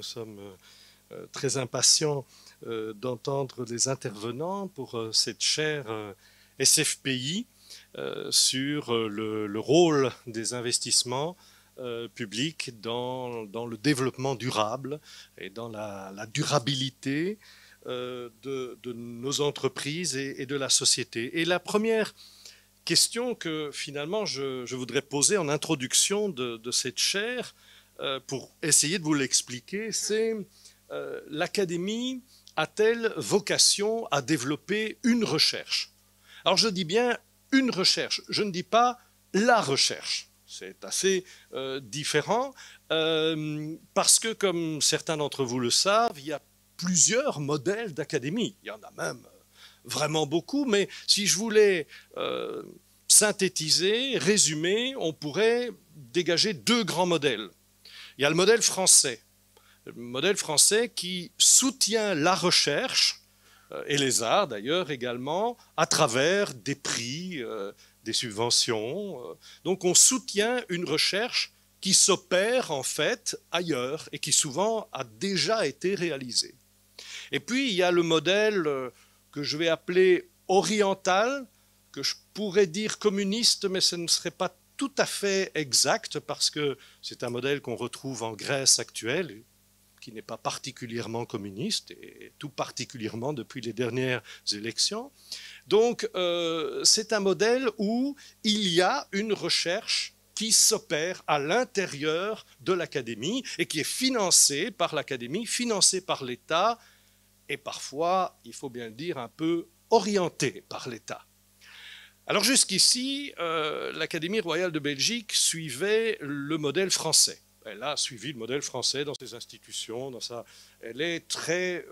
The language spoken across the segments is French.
Nous sommes très impatients d'entendre les intervenants pour cette chaire SFPI sur le rôle des investissements publics dans le développement durable et dans la durabilité de nos entreprises et de la société. Et la première question que finalement je voudrais poser en introduction de cette chaire, pour essayer de vous l'expliquer, c'est l'académie a-t-elle vocation à développer une recherche? Alors je dis bien une recherche, je ne dis pas la recherche. C'est assez différent parce que, comme certains d'entre vous le savent, il y a plusieurs modèles d'académie. Il y en a même vraiment beaucoup, mais si je voulais synthétiser, résumer, on pourrait dégager deux grands modèles. Il y a le modèle français qui soutient la recherche, et les arts d'ailleurs également, à travers des prix, des subventions. Donc on soutient une recherche qui s'opère en fait ailleurs et qui souvent a déjà été réalisée. Et puis il y a le modèle que je vais appeler oriental, que je pourrais dire communiste, mais ce ne serait pas tout à fait exact parce que c'est un modèle qu'on retrouve en Grèce actuelle, qui n'est pas particulièrement communiste, et tout particulièrement depuis les dernières élections. Donc c'est un modèle où il y a une recherche qui s'opère à l'intérieur de l'académie et qui est financée par l'académie, financée par l'État, et parfois, il faut bien le dire, un peu orientée par l'État. Alors jusqu'ici, l'Académie royale de Belgique suivait le modèle français. Elle a suivi le modèle français dans ses institutions, elle est très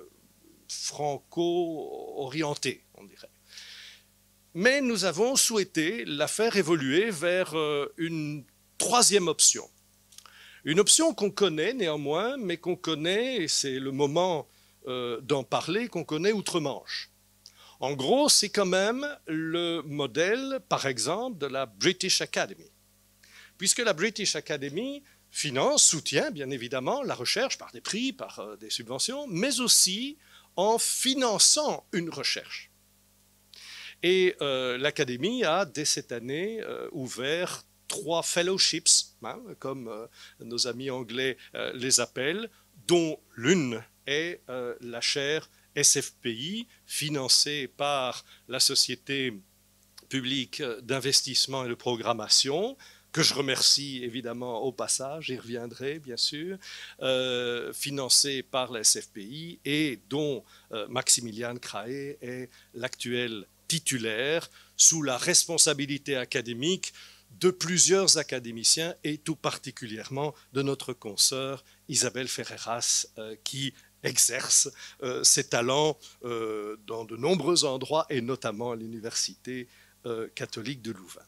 franco-orientée, on dirait. Mais nous avons souhaité la faire évoluer vers une troisième option. Une option qu'on connaît néanmoins, mais qu'on connaît, et c'est le moment d'en parler, qu'on connaît outre-Manche. En gros, c'est quand même le modèle, par exemple, de la British Academy. Puisque la British Academy finance, soutient bien évidemment la recherche par des prix, par des subventions, mais aussi en finançant une recherche. Et l'Académie a, dès cette année, ouvert 3 fellowships, hein, comme nos amis anglais les appellent, dont l'une est la chaire SFPI, financée par la Société publique d'investissement et de programmation, que je remercie évidemment au passage, j'y reviendrai bien sûr, financée par la SFPI et dont Maximilian Craé est l'actuel titulaire sous la responsabilité académique de plusieurs académiciens et tout particulièrement de notre consoeur Isabelle Ferreras qui exerce ses talents dans de nombreux endroits et notamment à l'Université catholique de Louvain.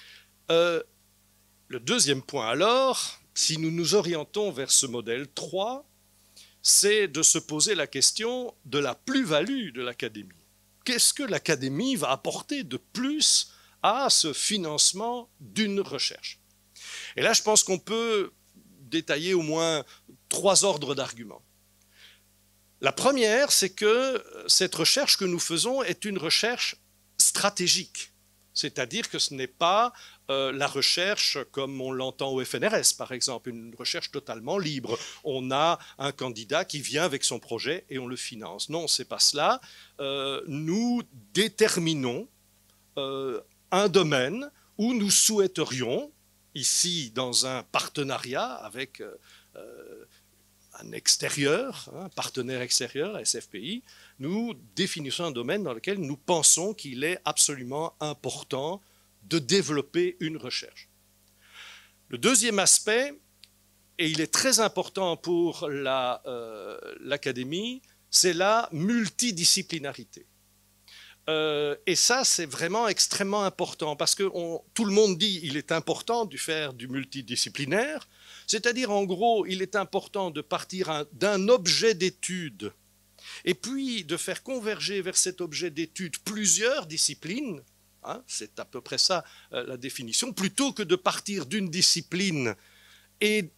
Le deuxième point alors, si nous nous orientons vers ce modèle 3, c'est de se poser la question de la plus-value de l'Académie. Qu'est-ce que l'Académie va apporter de plus à ce financement d'une recherche? Et là, je pense qu'on peut détailler au moins 3 ordres d'arguments. La première, c'est que cette recherche que nous faisons est une recherche stratégique. C'est-à-dire que ce n'est pas la recherche comme on l'entend au FNRS, par exemple, une recherche totalement libre. On a un candidat qui vient avec son projet et on le finance. Non, ce n'est pas cela. Nous déterminons un domaine où nous souhaiterions, ici dans un partenariat avec un extérieur, un partenaire extérieur, SFPI, nous définissons un domaine dans lequel nous pensons qu'il est absolument important de développer une recherche. Le deuxième aspect, et il est très important pour l'Académie, c'est la multidisciplinarité. Et ça, c'est vraiment extrêmement important parce que tout le monde dit qu'il est important de faire du multidisciplinaire, c'est-à-dire en gros, il est important de partir d'un objet d'étude et puis de faire converger vers cet objet d'étude plusieurs disciplines, hein, c'est à peu près ça la définition, plutôt que de partir d'une discipline et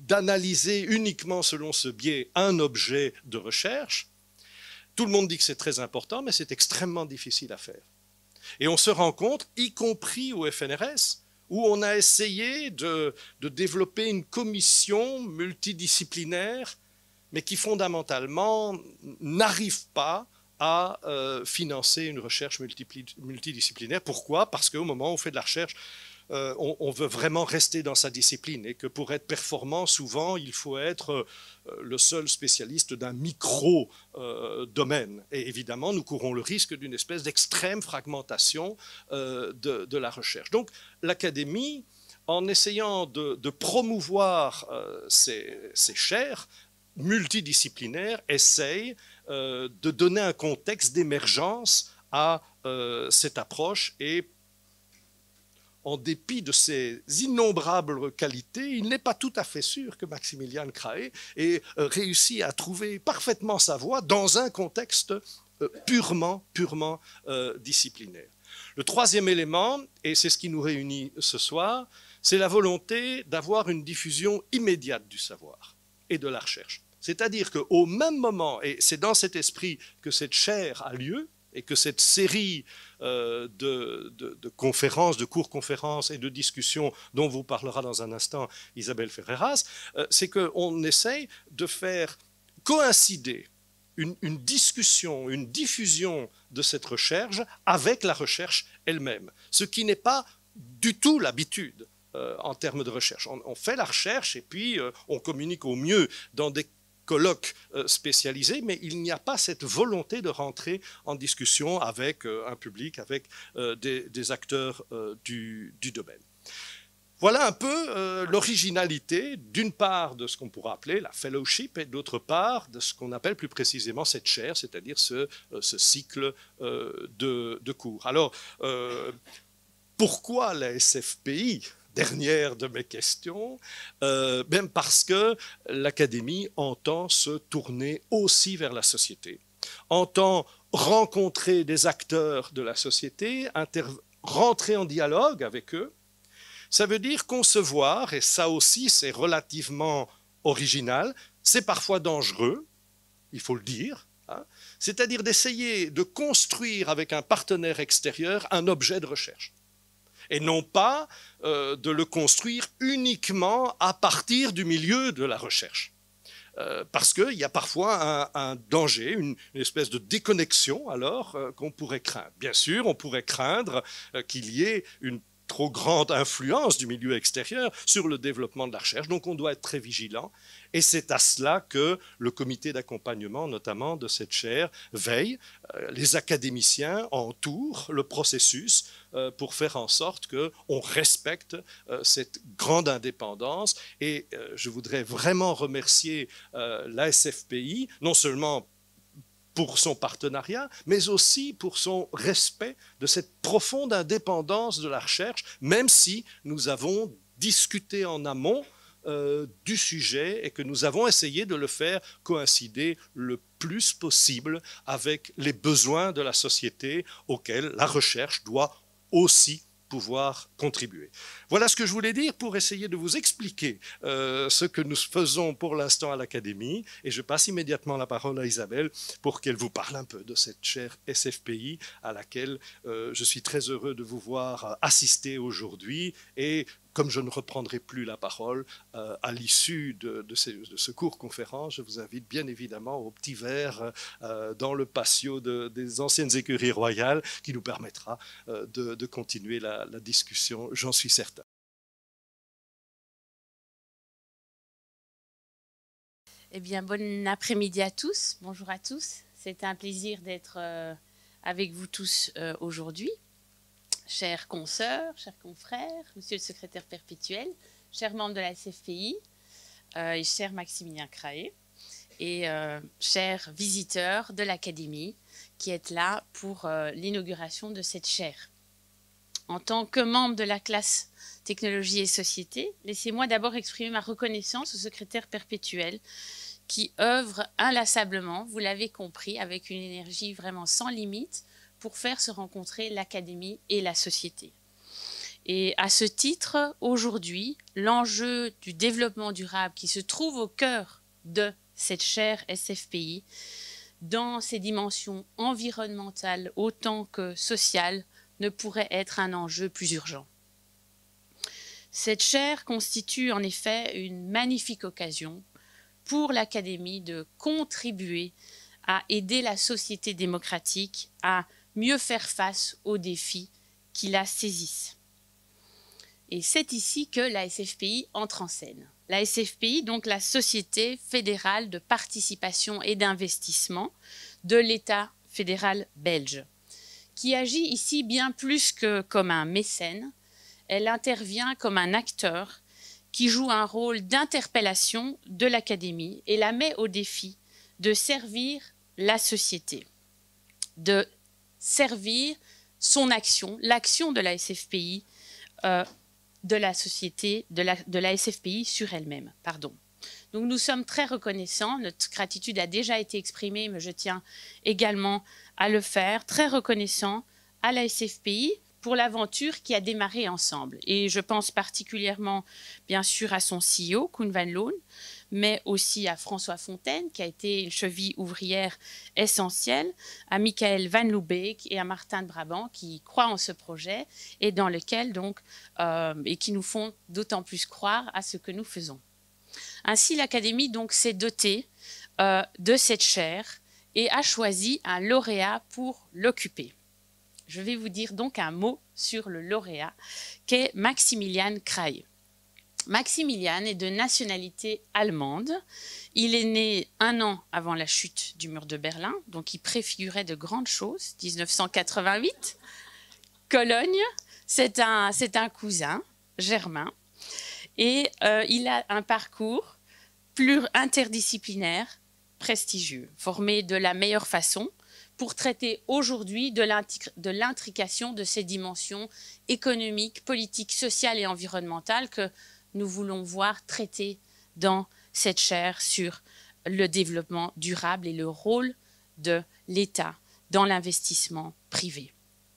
d'analyser uniquement selon ce biais un objet de recherche. Tout le monde dit que c'est très important, mais c'est extrêmement difficile à faire. Et on se rend compte, y compris au FNRS, où on a essayé de développer une commission multidisciplinaire, mais qui fondamentalement n'arrive pas à financer une recherche multidisciplinaire. Pourquoi? Parce qu'au moment où on fait de la recherche, on veut vraiment rester dans sa discipline et que pour être performant, souvent, il faut être le seul spécialiste d'un micro-domaine. Et évidemment, nous courons le risque d'une espèce d'extrême fragmentation de la recherche. Donc, l'académie, en essayant de promouvoir ces chaires multidisciplinaires, essaye de donner un contexte d'émergence à cette approche et en dépit de ses innombrables qualités, il n'est pas tout à fait sûr que Maximilian Krahe ait réussi à trouver parfaitement sa voie dans un contexte purement disciplinaire. Le troisième élément, et c'est ce qui nous réunit ce soir, c'est la volonté d'avoir une diffusion immédiate du savoir et de la recherche. C'est-à-dire qu'au même moment, et c'est dans cet esprit que cette chaire a lieu, et que cette série de conférences, de cours-conférences et de discussions dont vous parlera dans un instant Isabelle Ferreras, c'est qu'on essaye de faire coïncider une discussion, une diffusion de cette recherche avec la recherche elle-même, ce qui n'est pas du tout l'habitude en termes de recherche. On fait la recherche et puis on communique au mieux dans des colloques spécialisés, mais il n'y a pas cette volonté de rentrer en discussion avec un public, avec des acteurs du domaine. Voilà un peu l'originalité, d'une part, de ce qu'on pourrait appeler la fellowship et d'autre part, de ce qu'on appelle plus précisément cette chaire, c'est-à-dire ce cycle de cours. Alors, pourquoi la SFPI ? Dernière de mes questions, même parce que l'Académie entend se tourner aussi vers la société, entend rencontrer des acteurs de la société, rentrer en dialogue avec eux. Ça veut dire concevoir, et ça aussi c'est relativement original, c'est parfois dangereux, il faut le dire, hein, c'est-à-dire d'essayer de construire avec un partenaire extérieur un objet de recherche. Et non pas de le construire uniquement à partir du milieu de la recherche. Parce qu'il y a parfois un danger, une espèce de déconnexion alors qu'on pourrait craindre. Bien sûr, on pourrait craindre qu'il y ait une trop grande influence du milieu extérieur sur le développement de la recherche, donc on doit être très vigilant. Et c'est à cela que le comité d'accompagnement, notamment de cette chaire, veille. Les académiciens entourent le processus pour faire en sorte qu'on respecte cette grande indépendance. Et je voudrais vraiment remercier la SFPI, non seulement pour son partenariat, mais aussi pour son respect de cette profonde indépendance de la recherche, même si nous avons discuté en amont du sujet et que nous avons essayé de le faire coïncider le plus possible avec les besoins de la société auxquels la recherche doit aussi pouvoir contribuer. Voilà ce que je voulais dire pour essayer de vous expliquer ce que nous faisons pour l'instant à l'Académie, et je passe immédiatement la parole à Isabelle pour qu'elle vous parle un peu de cette chaire SFPI à laquelle je suis très heureux de vous voir assister aujourd'hui, et comme je ne reprendrai plus la parole à l'issue de ce cours-conférence, je vous invite bien évidemment au petit verre dans le patio des anciennes écuries royales qui nous permettra de continuer la discussion, j'en suis certain. Eh bien, bon après-midi à tous. Bonjour à tous. C'est un plaisir d'être avec vous tous aujourd'hui. Chers consoeurs, chers confrères, monsieur le secrétaire perpétuel, chers membres de la SFPI, et cher Maximilien Krahe, et chers visiteurs de l'Académie qui êtes là pour l'inauguration de cette chaire. En tant que membre de la classe Technologie et Société, laissez-moi d'abord exprimer ma reconnaissance au secrétaire perpétuel qui œuvre inlassablement, vous l'avez compris, avec une énergie vraiment sans limite pour faire se rencontrer l'Académie et la société. Et à ce titre, aujourd'hui, l'enjeu du développement durable qui se trouve au cœur de cette chaire SFPI, dans ses dimensions environnementales autant que sociales, ne pourrait être un enjeu plus urgent. Cette chaire constitue en effet une magnifique occasion pour l'Académie de contribuer à aider la société démocratique à mieux faire face aux défis qui la saisissent. Et c'est ici que la SFPI entre en scène. La SFPI, donc la Société fédérale de participation et d'investissement de l'État fédéral belge, qui agit ici bien plus que comme un mécène. Elle intervient comme un acteur qui joue un rôle d'interpellation de l'Académie et la met au défi de servir la société, de servir son action, l'action de la SFPI, de la société, de la SFPI sur elle-même. Pardon. Donc nous sommes très reconnaissants, notre gratitude a déjà été exprimée, mais je tiens également à le faire, très reconnaissants à la SFPI pour l'aventure qui a démarré ensemble. Et je pense particulièrement, bien sûr, à son CEO, Koen Van Loon, mais aussi à François Fontaine, qui a été une cheville ouvrière essentielle, à Michael Van Loobeek et à Martin de Brabant, qui croient en ce projet et dans lequel, donc, et qui nous font d'autant plus croire à ce que nous faisons. Ainsi, l'Académie donc s'est dotée de cette chaire et a choisi un lauréat pour l'occuper. Je vais vous dire donc un mot sur le lauréat, qu'est Maximilian Krey. Maximilian est de nationalité allemande. Il est né un an avant la chute du mur de Berlin, donc il préfigurait de grandes choses. 1988, Cologne, c'est un cousin germain. Et il a un parcours interdisciplinaire, prestigieux, formé de la meilleure façon pour traiter aujourd'hui de l'intrication de ces dimensions économiques, politiques, sociales et environnementales que nous voulons voir traitées dans cette chaire sur le développement durable et le rôle de l'État dans l'investissement privé.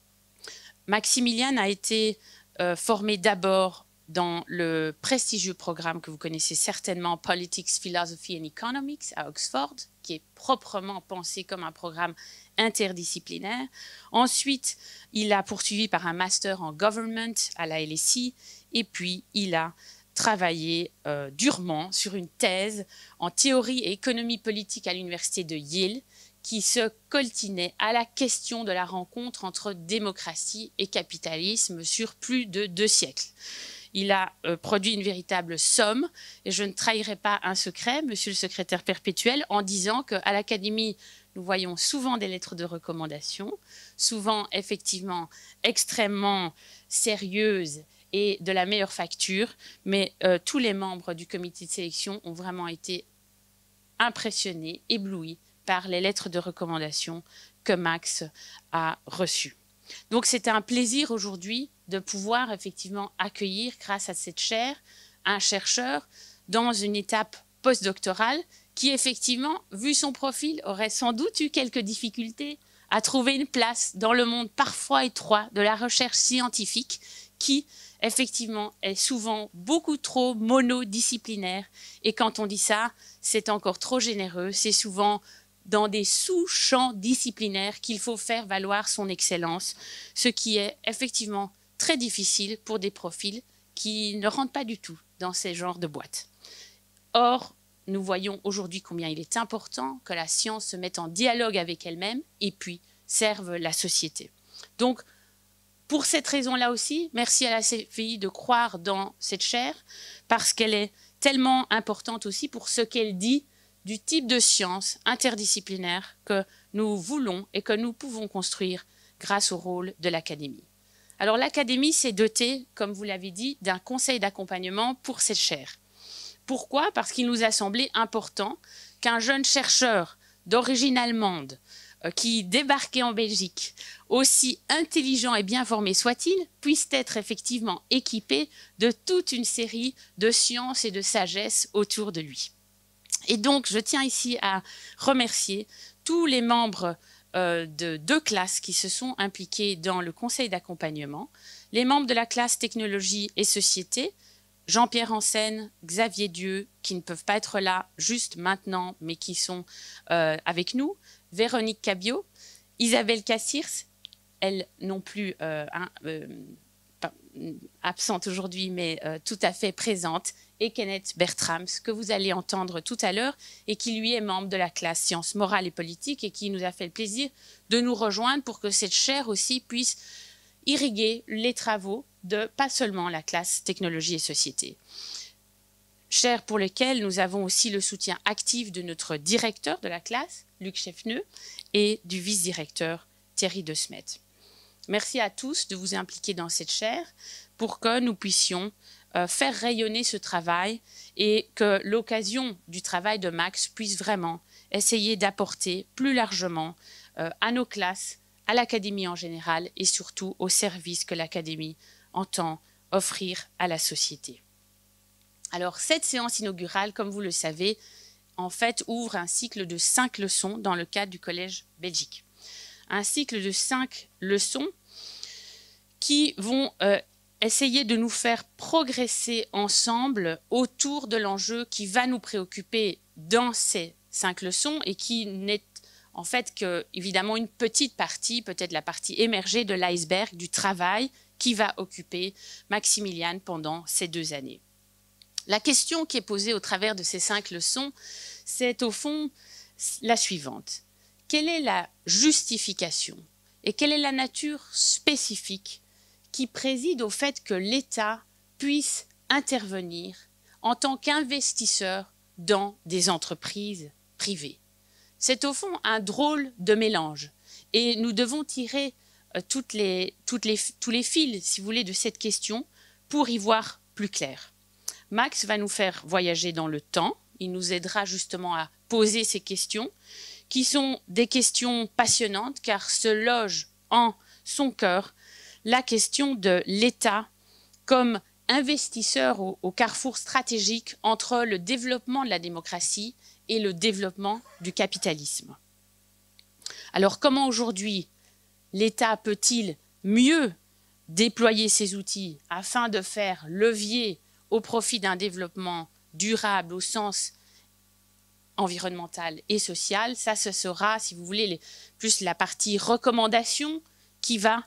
Maximilian a été formé d'abord dans le prestigieux programme que vous connaissez certainement, Politics, Philosophy and Economics à Oxford, qui est proprement pensé comme un programme interdisciplinaire. Ensuite, il a poursuivi par un master en government à la LSI, et puis il a travaillé durement sur une thèse en théorie et économie politique à l'université de Yale, qui se coltinait à la question de la rencontre entre démocratie et capitalisme sur plus de 2 siècles. Il a produit une véritable somme, et je ne trahirai pas un secret, monsieur le secrétaire perpétuel, en disant qu'à l'Académie, nous voyons souvent des lettres de recommandation, souvent effectivement extrêmement sérieuses et de la meilleure facture, mais tous les membres du comité de sélection ont vraiment été impressionnés, éblouis par les lettres de recommandation que Max a reçues. Donc c'est un plaisir aujourd'hui de pouvoir effectivement accueillir, grâce à cette chaire, un chercheur dans une étape postdoctorale qui effectivement, vu son profil, aurait sans doute eu quelques difficultés à trouver une place dans le monde parfois étroit de la recherche scientifique qui effectivement est souvent beaucoup trop monodisciplinaire. Et quand on dit ça, c'est encore trop généreux, c'est souvent dans des sous-champs disciplinaires qu'il faut faire valoir son excellence, ce qui est effectivement très difficile pour des profils qui ne rentrent pas du tout dans ces genres de boîtes. Or, nous voyons aujourd'hui combien il est important que la science se mette en dialogue avec elle-même et puis serve la société. Donc, pour cette raison-là aussi, merci à la CFI de croire dans cette chaire, parce qu'elle est tellement importante aussi pour ce qu'elle dit du type de science interdisciplinaire que nous voulons et que nous pouvons construire grâce au rôle de l'Académie. Alors l'Académie s'est dotée, comme vous l'avez dit, d'un conseil d'accompagnement pour cette chaire. Pourquoi? Parce qu'il nous a semblé important qu'un jeune chercheur d'origine allemande qui débarquait en Belgique, aussi intelligent et bien formé soit-il, puisse être effectivement équipé de toute une série de sciences et de sagesse autour de lui. Et donc, je tiens ici à remercier tous les membres de 2 classes qui se sont impliquées dans le conseil d'accompagnement. Les membres de la classe technologie et société, Jean-Pierre Hansen, Xavier Dieu, qui ne peuvent pas être là juste maintenant, mais qui sont avec nous, Véronique Cabiot, Isabelle Cassirs, elle non plus absente aujourd'hui, mais tout à fait présente, et Kenneth Bertrams, que vous allez entendre tout à l'heure, et qui lui est membre de la classe sciences morales et politiques, et qui nous a fait le plaisir de nous rejoindre pour que cette chaire aussi puisse irriguer les travaux de pas seulement la classe technologie et société. Chaire pour lesquelles nous avons aussi le soutien actif de notre directeur de la classe, Luc Cheffneux, et du vice-directeur Thierry De Smet. Merci à tous de vous impliquer dans cette chaire pour que nous puissions faire rayonner ce travail et que l'occasion du travail de Max puisse vraiment essayer d'apporter plus largement à nos classes, à l'Académie en général et surtout aux services que l'Académie entend offrir à la société. Alors, cette séance inaugurale, comme vous le savez, en fait, ouvre un cycle de 5 leçons dans le cadre du Collège Belgique. Un cycle de 5 leçons qui vont essayer de nous faire progresser ensemble autour de l'enjeu qui va nous préoccuper dans ces 5 leçons et qui n'est en fait que, évidemment, une petite partie, peut-être la partie émergée de l'iceberg du travail qui va occuper Maximilian pendant ces 2 années. La question qui est posée au travers de ces 5 leçons, c'est au fond la suivante. Quelle est la justification et quelle est la nature spécifique qui préside au fait que l'État puisse intervenir en tant qu'investisseur dans des entreprises privées? C'est au fond un drôle de mélange et nous devons tirer tous les fils, si vous voulez, de cette question pour y voir plus clair. Max va nous faire voyager dans le temps. Il nous aidera justement à poser ces questions, qui sont des questions passionnantes, car se loge en son cœur la question de l'État comme investisseur au carrefour stratégique entre le développement de la démocratie et le développement du capitalisme. Alors, comment aujourd'hui l'État peut-il mieux déployer ses outils afin de faire levier au profit d'un développement durable au sens environnemental et social? Ça, ce sera, si vous voulez, plus la partie recommandation qui va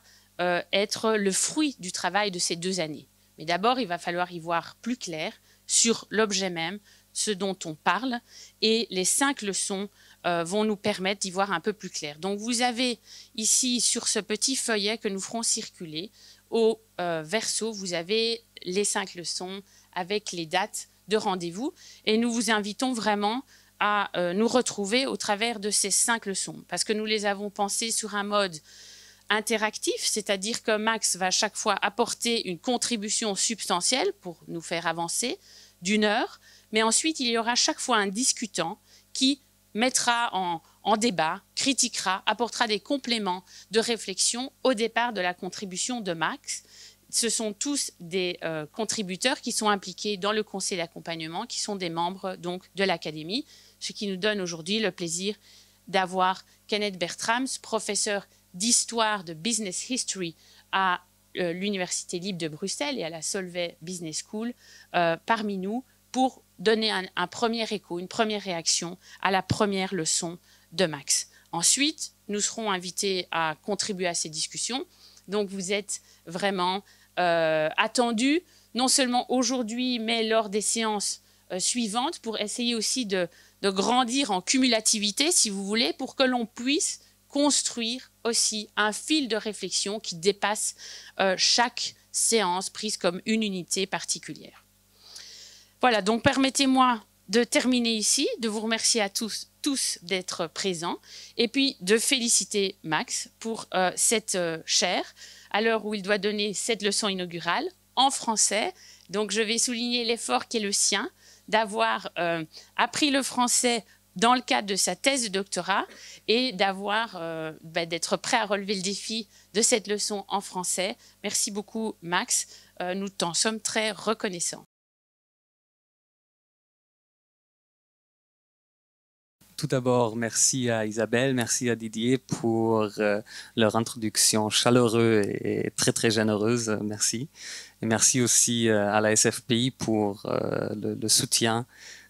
être le fruit du travail de ces 2 années. Mais d'abord, il va falloir y voir plus clair sur l'objet même, ce dont on parle, et les 5 leçons vont nous permettre d'y voir un peu plus clair. Donc, vous avez ici, sur ce petit feuillet que nous ferons circuler, au verso, vous avez les 5 leçons avec les dates de rendez-vous, et nous vous invitons vraiment à nous retrouver au travers de ces 5 leçons, parce que nous les avons pensées sur un mode interactif, c'est-à-dire que Max va chaque fois apporter une contribution substantielle pour nous faire avancer d'1 heure, mais ensuite il y aura chaque fois un discutant qui mettra en débat, critiquera, apportera des compléments de réflexion au départ de la contribution de Max. Ce sont tous des contributeurs qui sont impliqués dans le conseil d'accompagnement, qui sont des membres donc de l'Académie, ce qui nous donne aujourd'hui le plaisir d'avoir Kenneth Bertrams, professeur d'histoire de business history à l'Université libre de Bruxelles et à la Solvay Business School parmi nous pour donner un premier écho, une première réaction à la première leçon de Max. Ensuite, nous serons invités à contribuer à ces discussions. Donc, vous êtes vraiment attendus, non seulement aujourd'hui, mais lors des séances suivantes, pour essayer aussi de grandir en cumulativité, si vous voulez, pour que l'on puisse construire aussi un fil de réflexion qui dépasse chaque séance prise comme une unité particulière. Voilà, donc permettez-moi de terminer ici, de vous remercier à tous d'être présents et puis de féliciter Max pour cette chaire à l'heure où il doit donner cette leçon inaugurale en français. Donc je vais souligner l'effort qui est le sien d'avoir appris le français dans le cadre de sa thèse de doctorat et d'être prêt à relever le défi de cette leçon en français. Merci beaucoup, Max. Nous t'en sommes très reconnaissants. tout d'abord, merci à Isabelle, merci à Didier pour leur introduction chaleureuse et très très généreuse. Merci. Et merci aussi à la SFPI pour le soutien,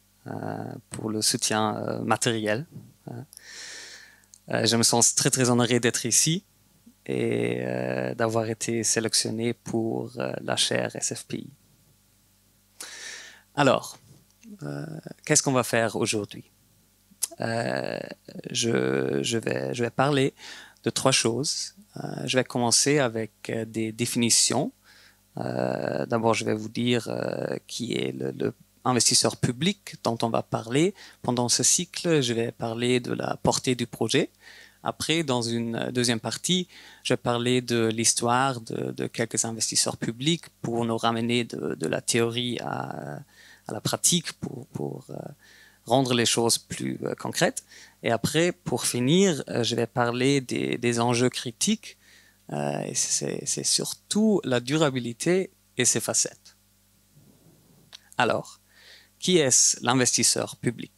matériel. Je me sens très très honoré d'être ici et d'avoir été sélectionné pour la chaire SFPI. Alors, qu'est-ce qu'on va faire aujourd'hui? Je vais parler de trois choses. Je vais commencer avec des définitions. D'abord, je vais vous dire qui est le investisseur public dont on va parler. Pendant ce cycle, je vais parler de la portée du projet. Après, dans une deuxième partie, je vais parler de l'histoire de quelques investisseurs publics pour nous ramener de la théorie à la pratique, pour rendre les choses plus concrètes. Et après, pour finir, je vais parler des enjeux critiques. Et c'est surtout la durabilité et ses facettes. Alors, qui est-ce l'investisseur public?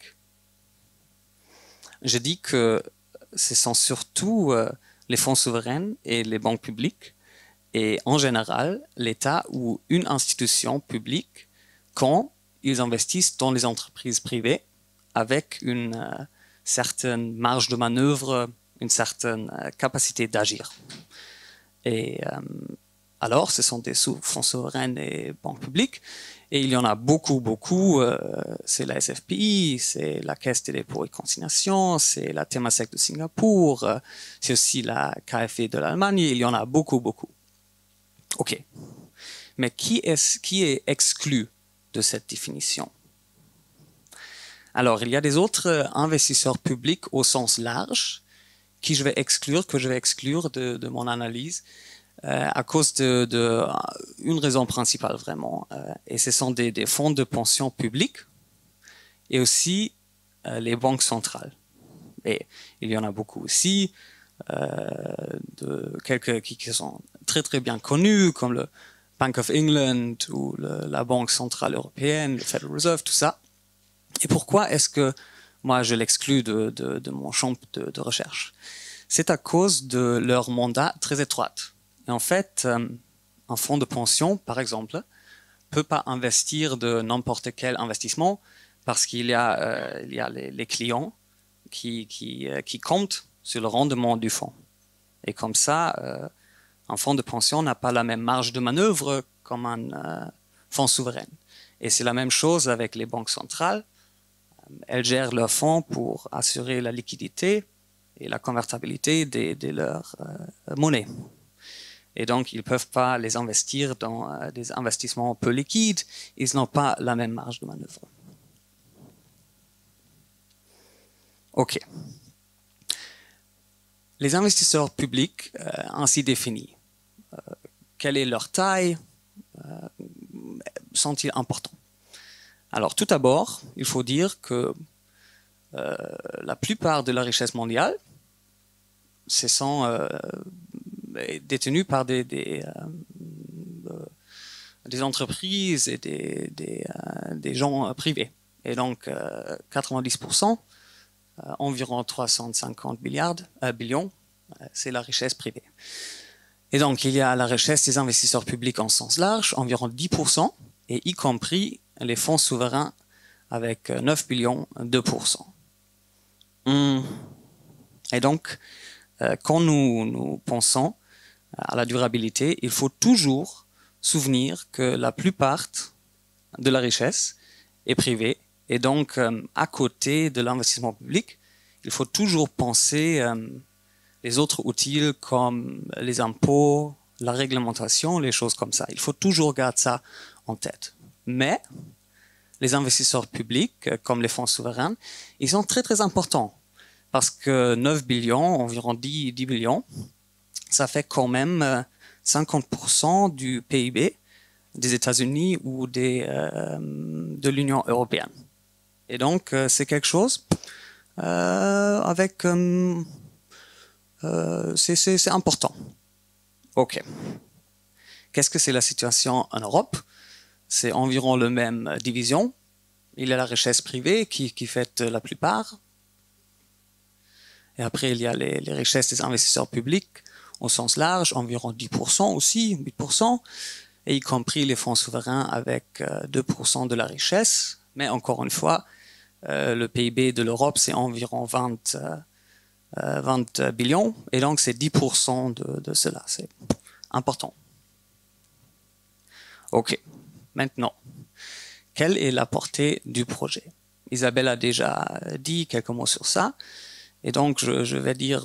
Je dis que ce sont surtout les fonds souverains et les banques publiques, et en général, l'État ou une institution publique quand ils investissent dans les entreprises privées avec une certaine marge de manœuvre, une certaine capacité d'agir. Et alors, ce sont des fonds souverains et banques publiques, et il y en a beaucoup. C'est la SFPI, c'est la Caisse des dépôts et consignations, c'est la Temasek de Singapour, c'est aussi la KfW de l'Allemagne, il y en a beaucoup. Ok. Mais qui est exclu de cette définition? Alors, il y a des autres investisseurs publics au sens large que je vais exclure de mon analyse à cause d'une raison principale vraiment. Et ce sont des fonds de pension publics et aussi les banques centrales. Et il y en a beaucoup aussi, quelques qui sont très très bien connus, comme le Bank of England ou la Banque centrale européenne, le Federal Reserve, tout ça. Et pourquoi est-ce que moi je l'exclus de mon champ de recherche? C'est à cause de leur mandat très étroit. Et en fait, un fonds de pension, par exemple, ne peut pas investir de n'importe quel investissement parce qu'il y a les clients qui comptent sur le rendement du fonds. Et comme ça, un fonds de pension n'a pas la même marge de manœuvre comme un fonds souverain. Et c'est la même chose avec les banques centrales. Elles gèrent leurs fonds pour assurer la liquidité et la convertibilité de leur monnaie. Et donc, ils ne peuvent pas les investir dans des investissements peu liquides. Ils n'ont pas la même marge de manœuvre. OK. Les investisseurs publics, ainsi définis, quelle est leur taille? Sont-ils importants? Alors, tout d'abord, il faut dire que la plupart de la richesse mondiale, ce sont détenus par des entreprises et des gens privés. Et donc, 90%, environ 350 billions, c'est la richesse privée. Et donc, il y a la richesse des investisseurs publics en sens large, environ 10%, et y compris les fonds souverains avec 9 billions, 2%. Et donc, quand nous pensons à la durabilité, il faut toujours souvenir que la plupart de la richesse est privée. Et donc, à côté de l'investissement public, il faut toujours penser les autres outils comme les impôts, la réglementation, les choses comme ça. Il faut toujours garder ça en tête. Mais les investisseurs publics, comme les fonds souverains, ils sont très très importants. Parce que 9 billions, environ 10 billions, ça fait quand même 50% du PIB des États-Unis ou de l'Union européenne. Et donc, c'est quelque chose c'est important. OK. Qu'est-ce que c'est la situation en Europe? C'est environ la même division. Il y a la richesse privée qui fait la plupart. Et après, il y a les richesses des investisseurs publics au sens large, environ 10% aussi, 8%, et y compris les fonds souverains avec 2% de la richesse. Mais encore une fois, le PIB de l'Europe, c'est environ 20 billions, et donc c'est 10% de cela. C'est important. OK. Maintenant, quelle est la portée du projet? Isabelle a déjà dit quelques mots sur ça, et donc je vais dire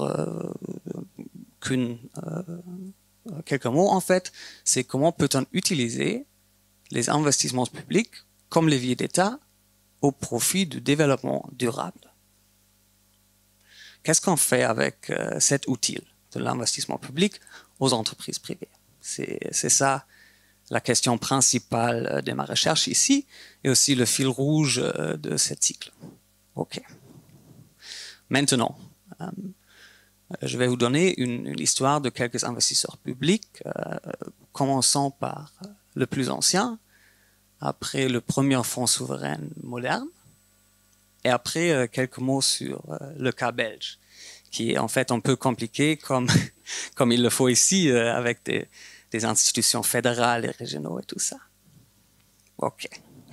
quelques mots en fait. C'est comment peut-on utiliser les investissements publics comme levier d'État au profit du développement durable. Qu'est-ce qu'on fait avec cet outil de l'investissement public aux entreprises privées? C'est ça la question principale de ma recherche ici, et aussi le fil rouge de cet cycle. OK. Maintenant, je vais vous donner une histoire de quelques investisseurs publics, commençant par le plus ancien, après le premier fonds souverain moderne, et après quelques mots sur le cas belge, qui est en fait un peu compliqué comme il le faut ici, avec des institutions fédérales et régionaux et tout ça. OK.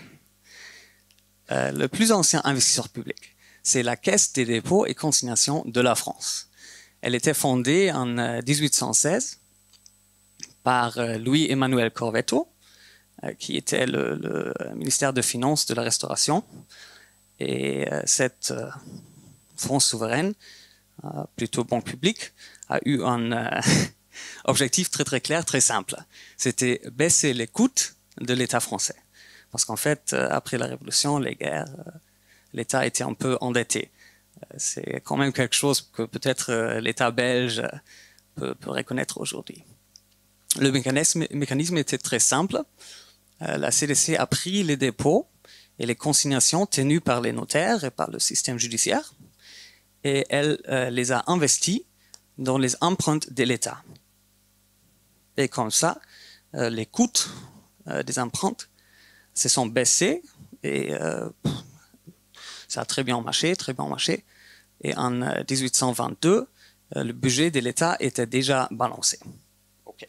Le plus ancien investisseur public, c'est la Caisse des dépôts et consignations de la France. Elle était fondée en 1816 par Louis-Emmanuel Corvetto, qui était le ministère des Finances de la Restauration. Et cette fonds souveraine, plutôt banque publique, a eu un objectif très très clair, très simple. C'était baisser les coûts de l'État français. Parce qu'en fait, après la Révolution, les guerres, l'État était un peu endetté. C'est quand même quelque chose que peut-être l'État belge peut reconnaître aujourd'hui. Le mécanisme était très simple. La CDC a pris les dépôts et les consignations tenues par les notaires et par le système judiciaire, et elle les a investis dans les empreintes de l'État. Et comme ça, les coûts des empreintes se sont baissés, et ça a très bien marché. Et en 1822, le budget de l'État était déjà balancé. Okay.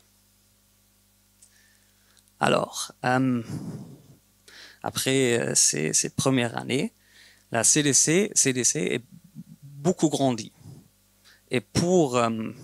Alors, après ces premières années, la CDC est beaucoup grandi. Et pour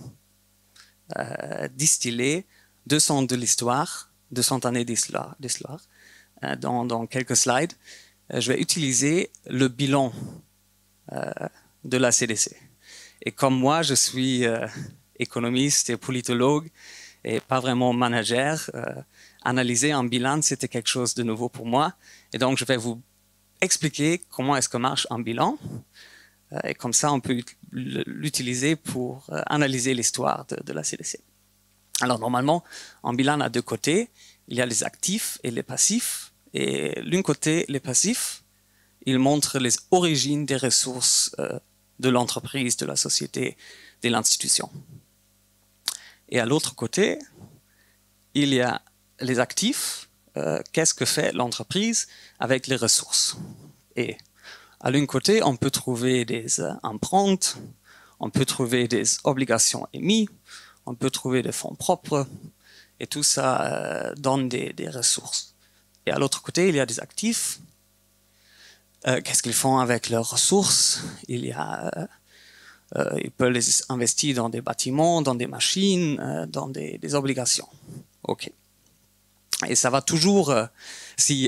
distiller 200 années d'histoire, dans quelques slides, je vais utiliser le bilan de la CDC. Et comme moi, je suis économiste et politologue et pas vraiment manager, analyser un bilan, c'était quelque chose de nouveau pour moi. Et donc, je vais vous expliquer comment est-ce que marche un bilan. Et comme ça, on peut l'utiliser pour analyser l'histoire de la CDC. Alors, normalement, un bilan a deux côtés. Il y a les actifs et les passifs. Et d'un côté, les passifs, ils montrent les origines des ressources de l'entreprise, de la société, de l'institution. Et à l'autre côté, il y a les actifs. Qu'est-ce que fait l'entreprise avec les ressources? Et à l'un côté, on peut trouver des empreintes, on peut trouver des obligations émises, on peut trouver des fonds propres, et tout ça donne des ressources. Et à l'autre côté, il y a des actifs. Qu'est-ce qu'ils font avec leurs ressources? Ils peuvent les investir dans des bâtiments, dans des machines, dans des obligations. OK. Et ça va toujours, si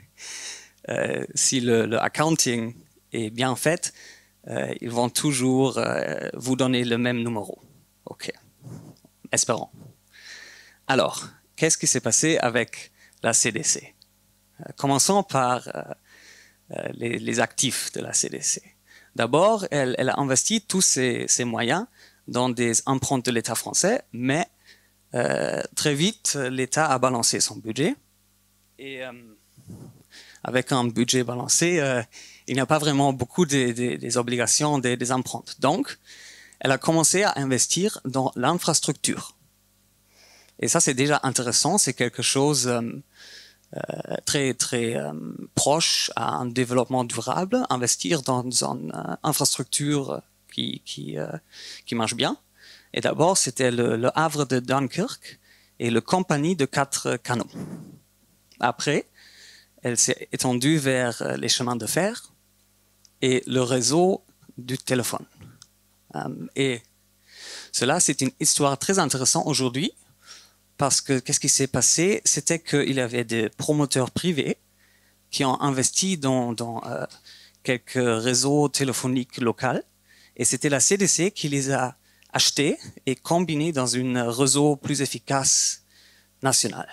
le accounting est bien fait, ils vont toujours vous donner le même numéro. OK. Espérons. Alors, qu'est-ce qui s'est passé avec la CDC? Commençons par les actifs de la CDC. D'abord, elle a investi tous ses moyens dans des empreintes de l'État français, mais très vite, l'État a balancé son budget. Et avec un budget balancé, il n'y a pas vraiment beaucoup des obligations, des empreintes. Donc, elle a commencé à investir dans l'infrastructure. Et ça, c'est déjà intéressant. C'est quelque chose très proche à un développement durable. Investir dans une infrastructure qui marche bien. Et d'abord, c'était le havre de Dunkerque et la compagnie de 4 canaux. Après, elle s'est étendue vers les chemins de fer et le réseau du téléphone. Et cela, c'est une histoire très intéressante aujourd'hui parce que qu'est-ce qui s'est passé? C'était qu'il y avait des promoteurs privés qui ont investi dans quelques réseaux téléphoniques locaux et c'était la CDC qui les a achetés et combinés dans un réseau plus efficace national.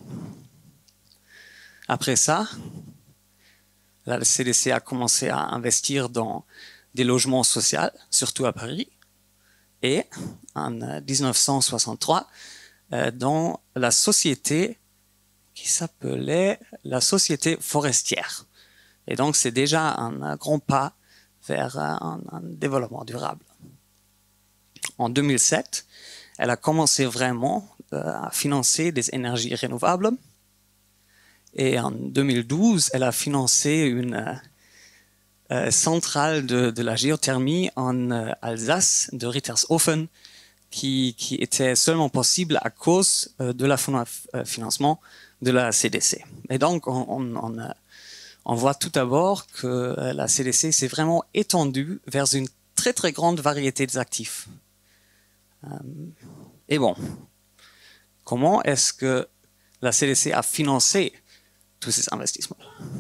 Après ça, la CDC a commencé à investir dans des logements sociaux, surtout à Paris, et en 1963, dans la société qui s'appelait la Société forestière. Et donc, c'est déjà un grand pas vers un développement durable. En 2007, elle a commencé vraiment à financer des énergies renouvelables. Et en 2012, elle a financé une centrale de la géothermie en Alsace, de Rittershofen, qui était seulement possible à cause de la financement de la CDC. Et donc, on voit tout d'abord que la CDC s'est vraiment étendue vers une très très grande variété d'actifs. Et bon, comment est-ce que la CDC a financé tous ces investissements?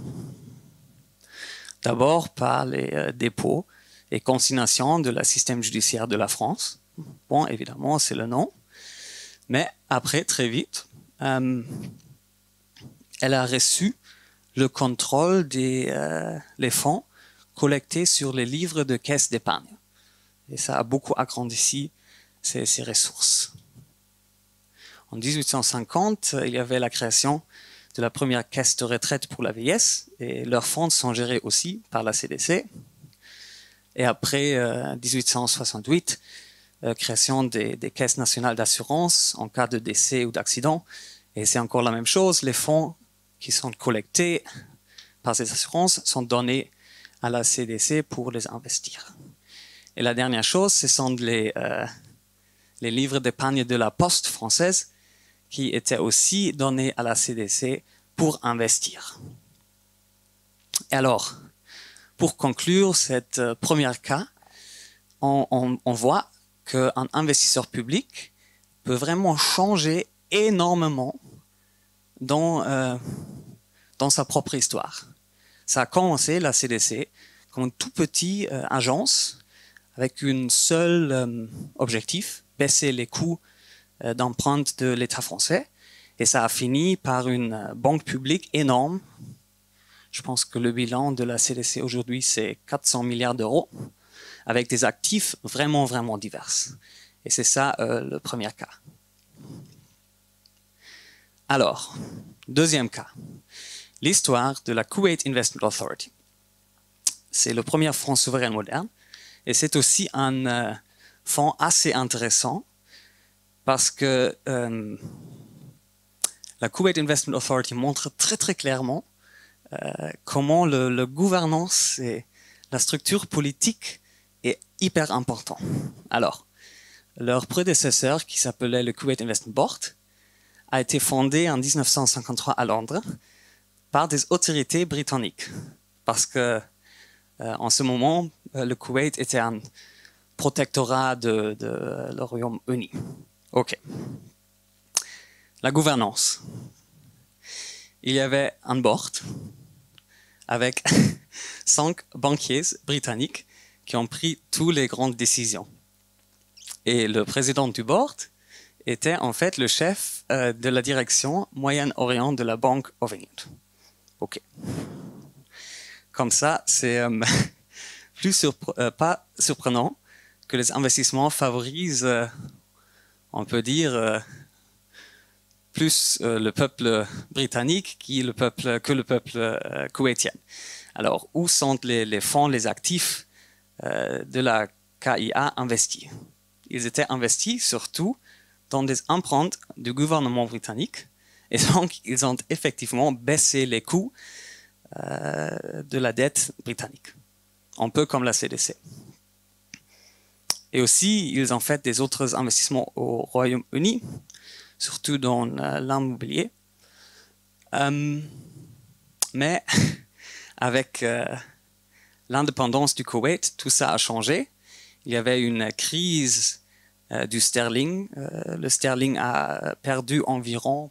D'abord par les dépôts et consignations de la système judiciaire de la France. Bon, évidemment, c'est le nom. Mais après, très vite, elle a reçu le contrôle des fonds collectés sur les livres de caisse d'épargne. Et ça a beaucoup agrandi ses ressources. En 1850, il y avait la création de la première caisse de retraite pour la vieillesse et leurs fonds sont gérés aussi par la CDC. Et après 1868, création des caisses nationales d'assurance en cas de décès ou d'accident. Et c'est encore la même chose, les fonds qui sont collectés par ces assurances sont donnés à la CDC pour les investir. Et la dernière chose, ce sont les livres d'épargne de la Poste française qui étaient aussi donnés à la CDC pour investir. Et alors, pour conclure cette premier cas, on voit qu'un investisseur public peut vraiment changer énormément dans sa propre histoire. Ça a commencé, la CDC, comme une toute petite agence avec un seul objectif, baisser les coûts d'empreinte de l'État français. Et ça a fini par une banque publique énorme. Je pense que le bilan de la CDC aujourd'hui, c'est 400 milliards d'euros, avec des actifs vraiment, vraiment divers. Et c'est ça le premier cas. Alors, deuxième cas, l'histoire de la Kuwait Investment Authority. C'est le premier fonds souverain moderne et c'est aussi un fonds assez intéressant parce que la Kuwait Investment Authority montre très très clairement comment la gouvernance et la structure politique est hyper important. Alors, leur prédécesseur qui s'appelait le Kuwait Investment Board a été fondé en 1953 à Londres par des autorités britanniques. Parce que en ce moment, le Koweït était un protectorat de le Royaume-Uni. OK. La gouvernance. Il y avait un board avec 5 banquiers britanniques qui ont pris toutes les grandes décisions. Et le président du board était en fait le chef de la direction Moyen-Orient de la Bank of England. OK. Comme ça, c'est pas surprenant que les investissements favorisent, on peut dire, plus le peuple britannique que le peuple koweïtien. Alors, où sont les fonds, les actifs de la KIA investis? Ils étaient investis surtout dans des empreintes du gouvernement britannique et donc ils ont effectivement baissé les coûts de la dette britannique, un peu comme la CDC. Et aussi, ils ont fait des autres investissements au Royaume-Uni, surtout dans l'immobilier. Mais avec l'indépendance du Koweït, tout ça a changé. Il y avait une crise du sterling. Le sterling a perdu environ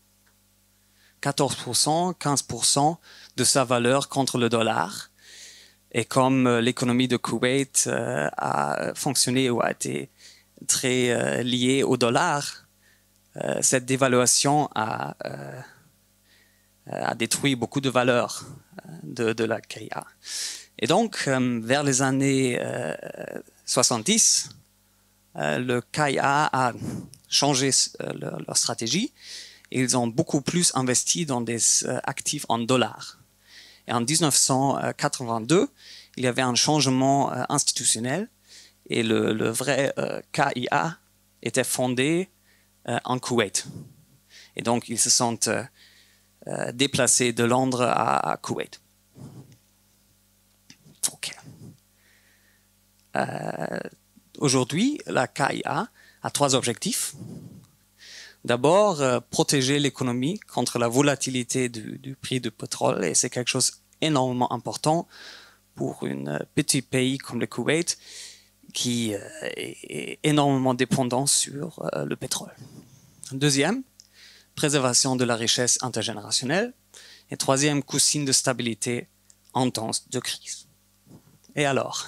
14%, 15% de sa valeur contre le dollar. Et comme l'économie de Koweït a fonctionné ou a été très liée au dollar, cette dévaluation a détruit beaucoup de valeur de la KIA. Et donc, vers les années 70, le KIA a changé leur stratégie. Et ils ont beaucoup plus investi dans des actifs en dollars. Et en 1982, il y avait un changement institutionnel et le vrai KIA était fondé en Koweït. Et donc, ils se sont déplacés de Londres à Koweït. OK. Aujourd'hui, la KIA a 3 objectifs. D'abord, protéger l'économie contre la volatilité du prix du pétrole, et c'est quelque chose énormément important pour un petit pays comme le Koweït qui est énormément dépendant sur le pétrole. Deuxième, préservation de la richesse intergénérationnelle. Et troisième, coussin de stabilité en temps de crise. Et alors,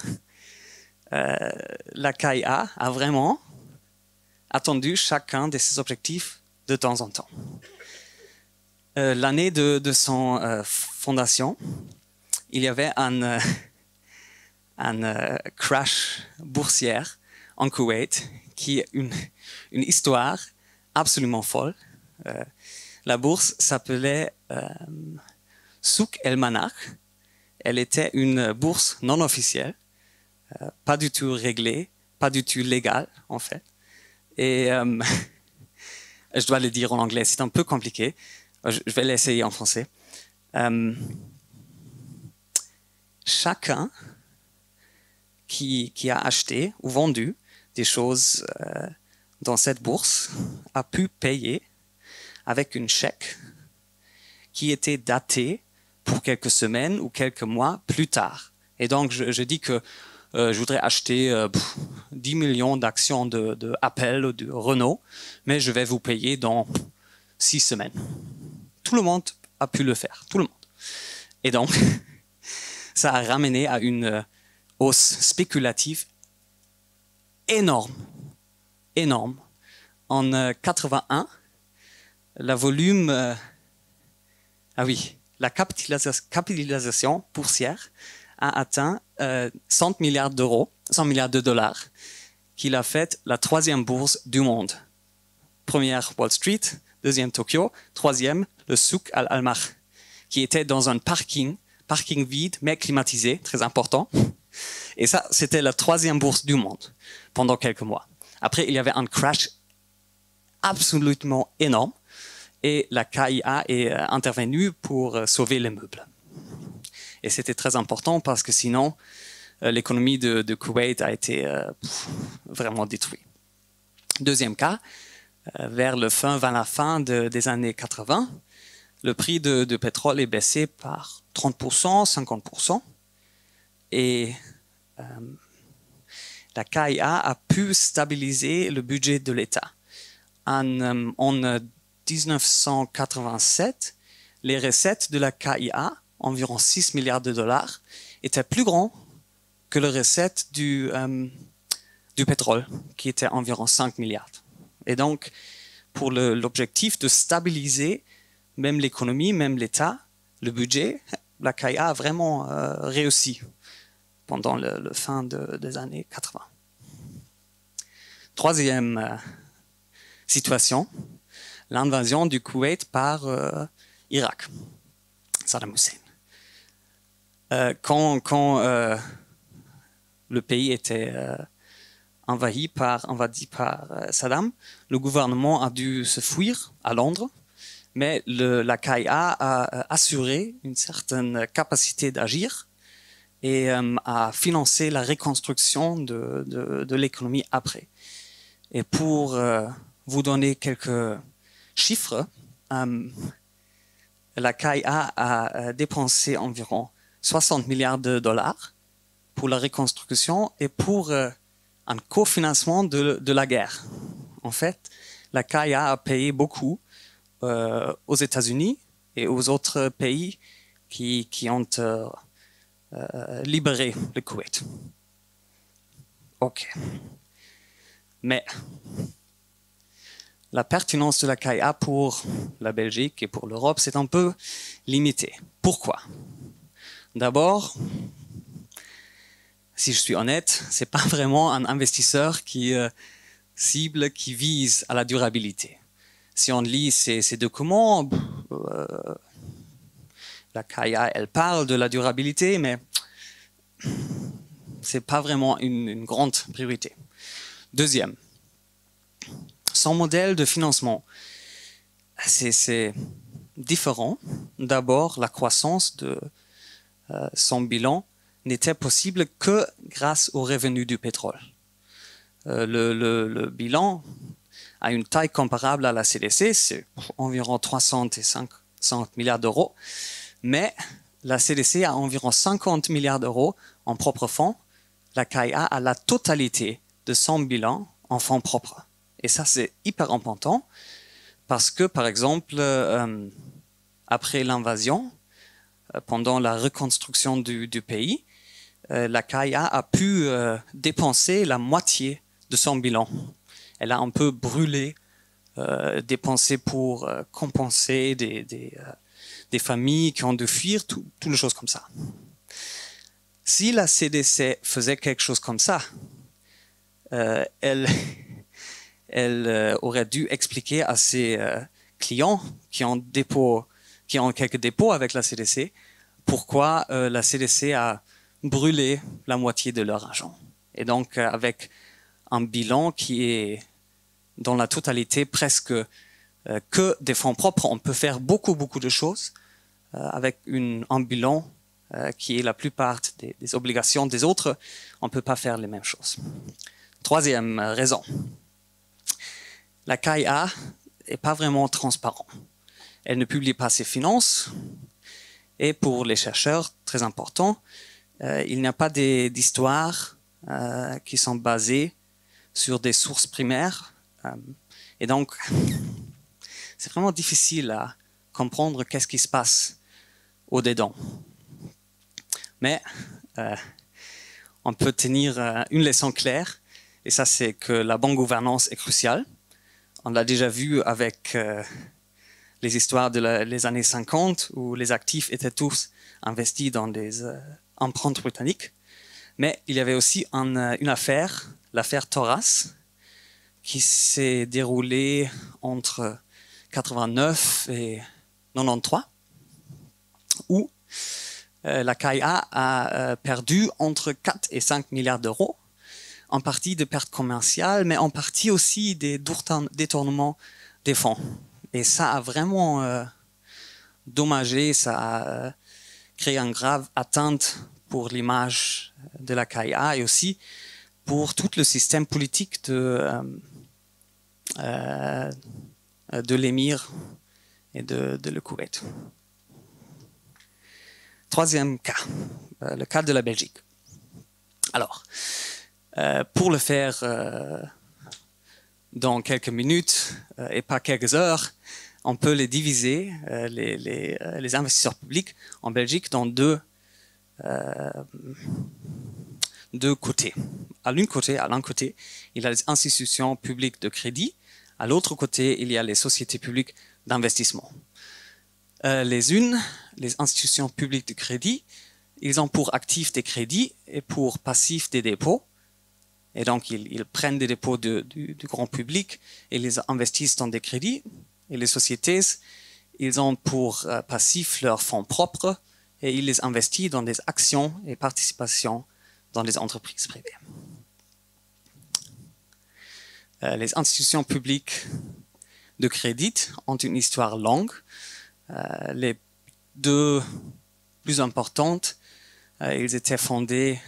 la KIA a vraiment attendu chacun de ces objectifs de temps en temps. L'année de son fondation, il y avait un crash boursière en Koweït qui est une histoire absolument folle. La bourse s'appelait Souk El Manakh. Elle était une bourse non officielle, pas du tout réglée, pas du tout légale en fait. Et je dois le dire en anglais, c'est un peu compliqué. Je vais l'essayer en français. Chacun qui a acheté ou vendu des choses dans cette bourse a pu payer avec un chèque qui était daté pour quelques semaines ou quelques mois plus tard. Et donc, je dis que je voudrais acheter 10 millions d'actions de Apple ou de Renault, mais je vais vous payer dans 6 semaines. Tout le monde a pu le faire, tout le monde. Et donc, ça a ramené à une hausse spéculative énorme. En 81, la capitalisation boursière a atteint 100 milliards d'euros, 100 milliards de dollars, qui l'a fait la 3e bourse du monde. Première, Wall Street, 2e, Tokyo, 3e, le Souk Al-Almakh, qui était dans un parking vide, mais climatisé, très important. Et ça, c'était la 3e bourse du monde pendant quelques mois. Après, il y avait un crash absolument énorme et la KIA est intervenue pour sauver les meubles. Et c'était très important parce que sinon, l'économie de Koweït a été vraiment détruite. Deuxième cas, vers la fin des années 80, le prix de pétrole est baissé par 30%, 50%. Et la KIA a pu stabiliser le budget de l'État. En 1987, les recettes de la KIA, environ 6 milliards de dollars, étaient plus grands que les recettes du pétrole, qui était environ 5 milliards. Et donc, pour l'objectif de stabiliser même l'économie, même l'État, le budget, la KIA a vraiment réussi pendant la fin des années 80. Troisième situation, l'invasion du Koweït par Irak, Saddam Hussein. Quand le pays était envahi par Saddam, le gouvernement a dû se fuir à Londres, mais la KIA a assuré une certaine capacité d'agir et à financer la reconstruction de l'économie après. Et pour vous donner quelques chiffres, la KIA a dépensé environ 60 milliards de dollars pour la reconstruction et pour un cofinancement de la guerre. En fait, la KIA a payé beaucoup aux États-Unis et aux autres pays qui ont libéré le Koweït. Ok. Mais la pertinence de la KIA pour la Belgique et pour l'Europe, c'est un peu limité. Pourquoi? D'abord, si je suis honnête, c'est pas vraiment un investisseur qui cible, qui vise à la durabilité. Si on lit ces documents, la KIA, elle parle de la durabilité, mais c'est pas vraiment une grande priorité. Deuxième, son modèle de financement, c'est différent. D'abord, la croissance de son bilan n'était possible que grâce aux revenus du pétrole. Le bilan a une taille comparable à la CDC, c'est environ 300 et 500 milliards d'euros, mais la CDC a environ 50 milliards d'euros en propres fonds. La KIA a la totalité de son bilan en fonds propres. Et ça, c'est hyper important parce que, par exemple, après l'invasion, pendant la reconstruction du pays, la KIA a pu dépenser la moitié de son bilan. Elle a un peu brûlé, dépensé pour compenser des familles qui ont dû fuir, toutes les choses comme ça. Si la CDC faisait quelque chose comme ça, elle aurait dû expliquer à ses clients qui ont quelques dépôts avec la CDC pourquoi la CDC a brûlé la moitié de leur argent. Et donc, avec un bilan qui est dans la totalité presque que des fonds propres, on peut faire beaucoup de choses avec un bilan qui est la plupart des obligations des autres. On ne peut pas faire les mêmes choses. Troisième raison. La KIA n'est pas vraiment transparente. Elle ne publie pas ses finances. Et pour les chercheurs, très important, il n'y a pas d'histoires qui sont basées sur des sources primaires. Et donc, c'est vraiment difficile à comprendre qu'est-ce qui se passe au-dedans. Mais on peut tenir une leçon claire, et ça c'est que la bonne gouvernance est cruciale. On l'a déjà vu avec les histoires des années 50 où les actifs étaient tous investis dans des empreintes britanniques. Mais il y avait aussi une affaire, l'affaire Thoras, qui s'est déroulée entre 89 et 93, où la KIA a perdu entre 4 et 5 milliards d'euros, en partie de pertes commerciales, mais en partie aussi des détournements des fonds. Et ça a vraiment dommagé, ça a créé une grave atteinte pour l'image de la KIA et aussi pour tout le système politique de l'émir et de le Koweït. Troisième cas, le cas de la Belgique. Alors, pour le faire dans quelques minutes et pas quelques heures, on peut les diviser, les investisseurs publics en Belgique, dans deux côtés. À l'un côté, il y a les institutions publiques de crédit. À l'autre côté, il y a les sociétés publiques d'investissement. Les institutions publiques de crédit, ils ont pour actifs des crédits et pour passifs des dépôts. Et donc, ils prennent des dépôts du grand public et les investissent dans des crédits. Et les sociétés, ils ont pour passif leurs fonds propres et ils les investissent dans des actions et participations dans les entreprises privées. Les institutions publiques de crédit ont une histoire longue. Les deux plus importantes Ils étaient fondés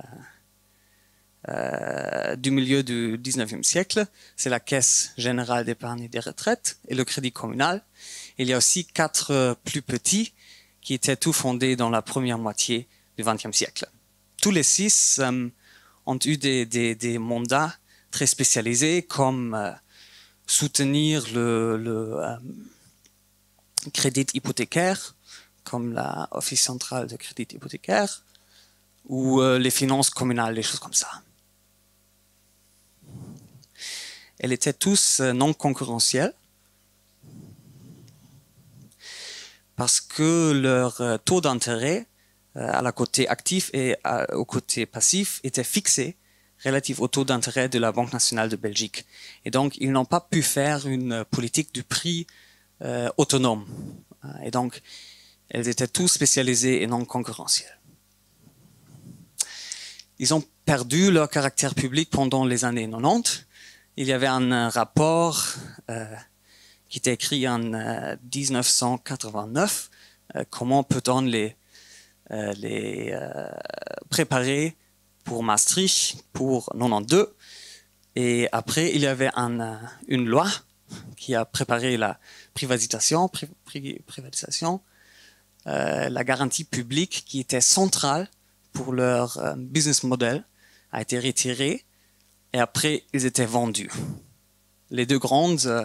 du milieu du 19e siècle. C'est la Caisse générale d'épargne et des retraites et le Crédit communal. Il y a aussi 4 plus petits qui étaient tous fondés dans la première moitié du 20e siècle. Tous les 6 ont eu des mandats très spécialisés comme soutenir le crédit hypothécaire, comme la Office centrale de crédit hypothécaire, ou les finances communales, des choses comme ça. Elles étaient tous non concurrentielles parce que leur taux d'intérêt à la côté actif et au côté passif était fixé relatif au taux d'intérêt de la Banque nationale de Belgique. Et donc, ils n'ont pas pu faire une politique du prix autonome. Et donc, elles étaient tous spécialisées et non concurrentielles. Ils ont perdu leur caractère public pendant les années 90. Il y avait un rapport qui était écrit en 1989. Comment peut-on les préparer pour Maastricht, pour 92. Et après, il y avait une loi qui a préparé la privatisation, la garantie publique qui était centrale pour leur business model a été retirée et après, ils étaient vendus. Les 2 grandes,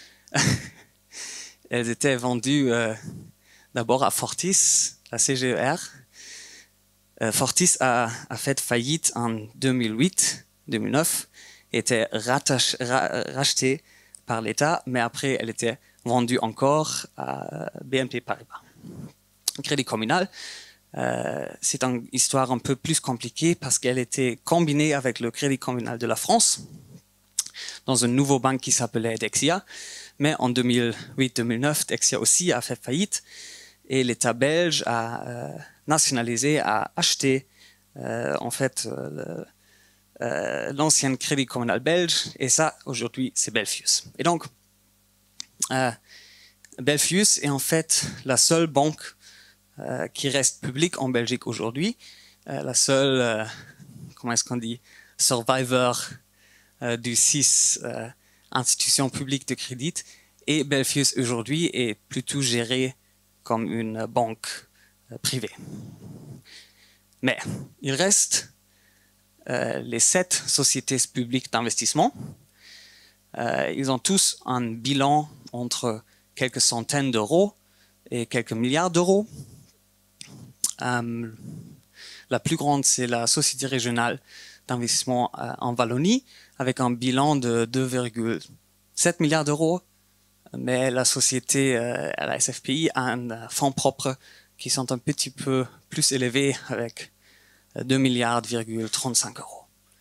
elles étaient vendues d'abord à Fortis, la CGER. Fortis a fait faillite en 2008-2009, était rachetée par l'État, mais après elle était vendue encore à BNP Paribas. Crédit communal, c'est une histoire un peu plus compliquée parce qu'elle était combinée avec le Crédit communal de la France dans une nouvelle banque qui s'appelait Dexia, mais en 2008-2009, Dexia aussi a fait faillite et l'État belge a nationalisé, a acheté en fait l'ancien Crédit communal belge et ça aujourd'hui c'est Belfius. Et donc Belfius est en fait la seule banque qui reste publique en Belgique aujourd'hui, la seule, comment est-ce qu'on dit, survivor du 6 institutions publiques de crédit et Belfius aujourd'hui est plutôt géré comme une banque privée. Mais il reste les 7 sociétés publiques d'investissement. Ils ont tous un bilan entre quelques centaines d'euros et quelques milliards d'euros. La plus grande, c'est la Société régionale d'investissement en Wallonie, avec un bilan de 2,7 milliards d'euros. Mais la société, la SFPI, a un fonds propre qui sont un petit peu plus élevés, avec 2 milliards,35 euros.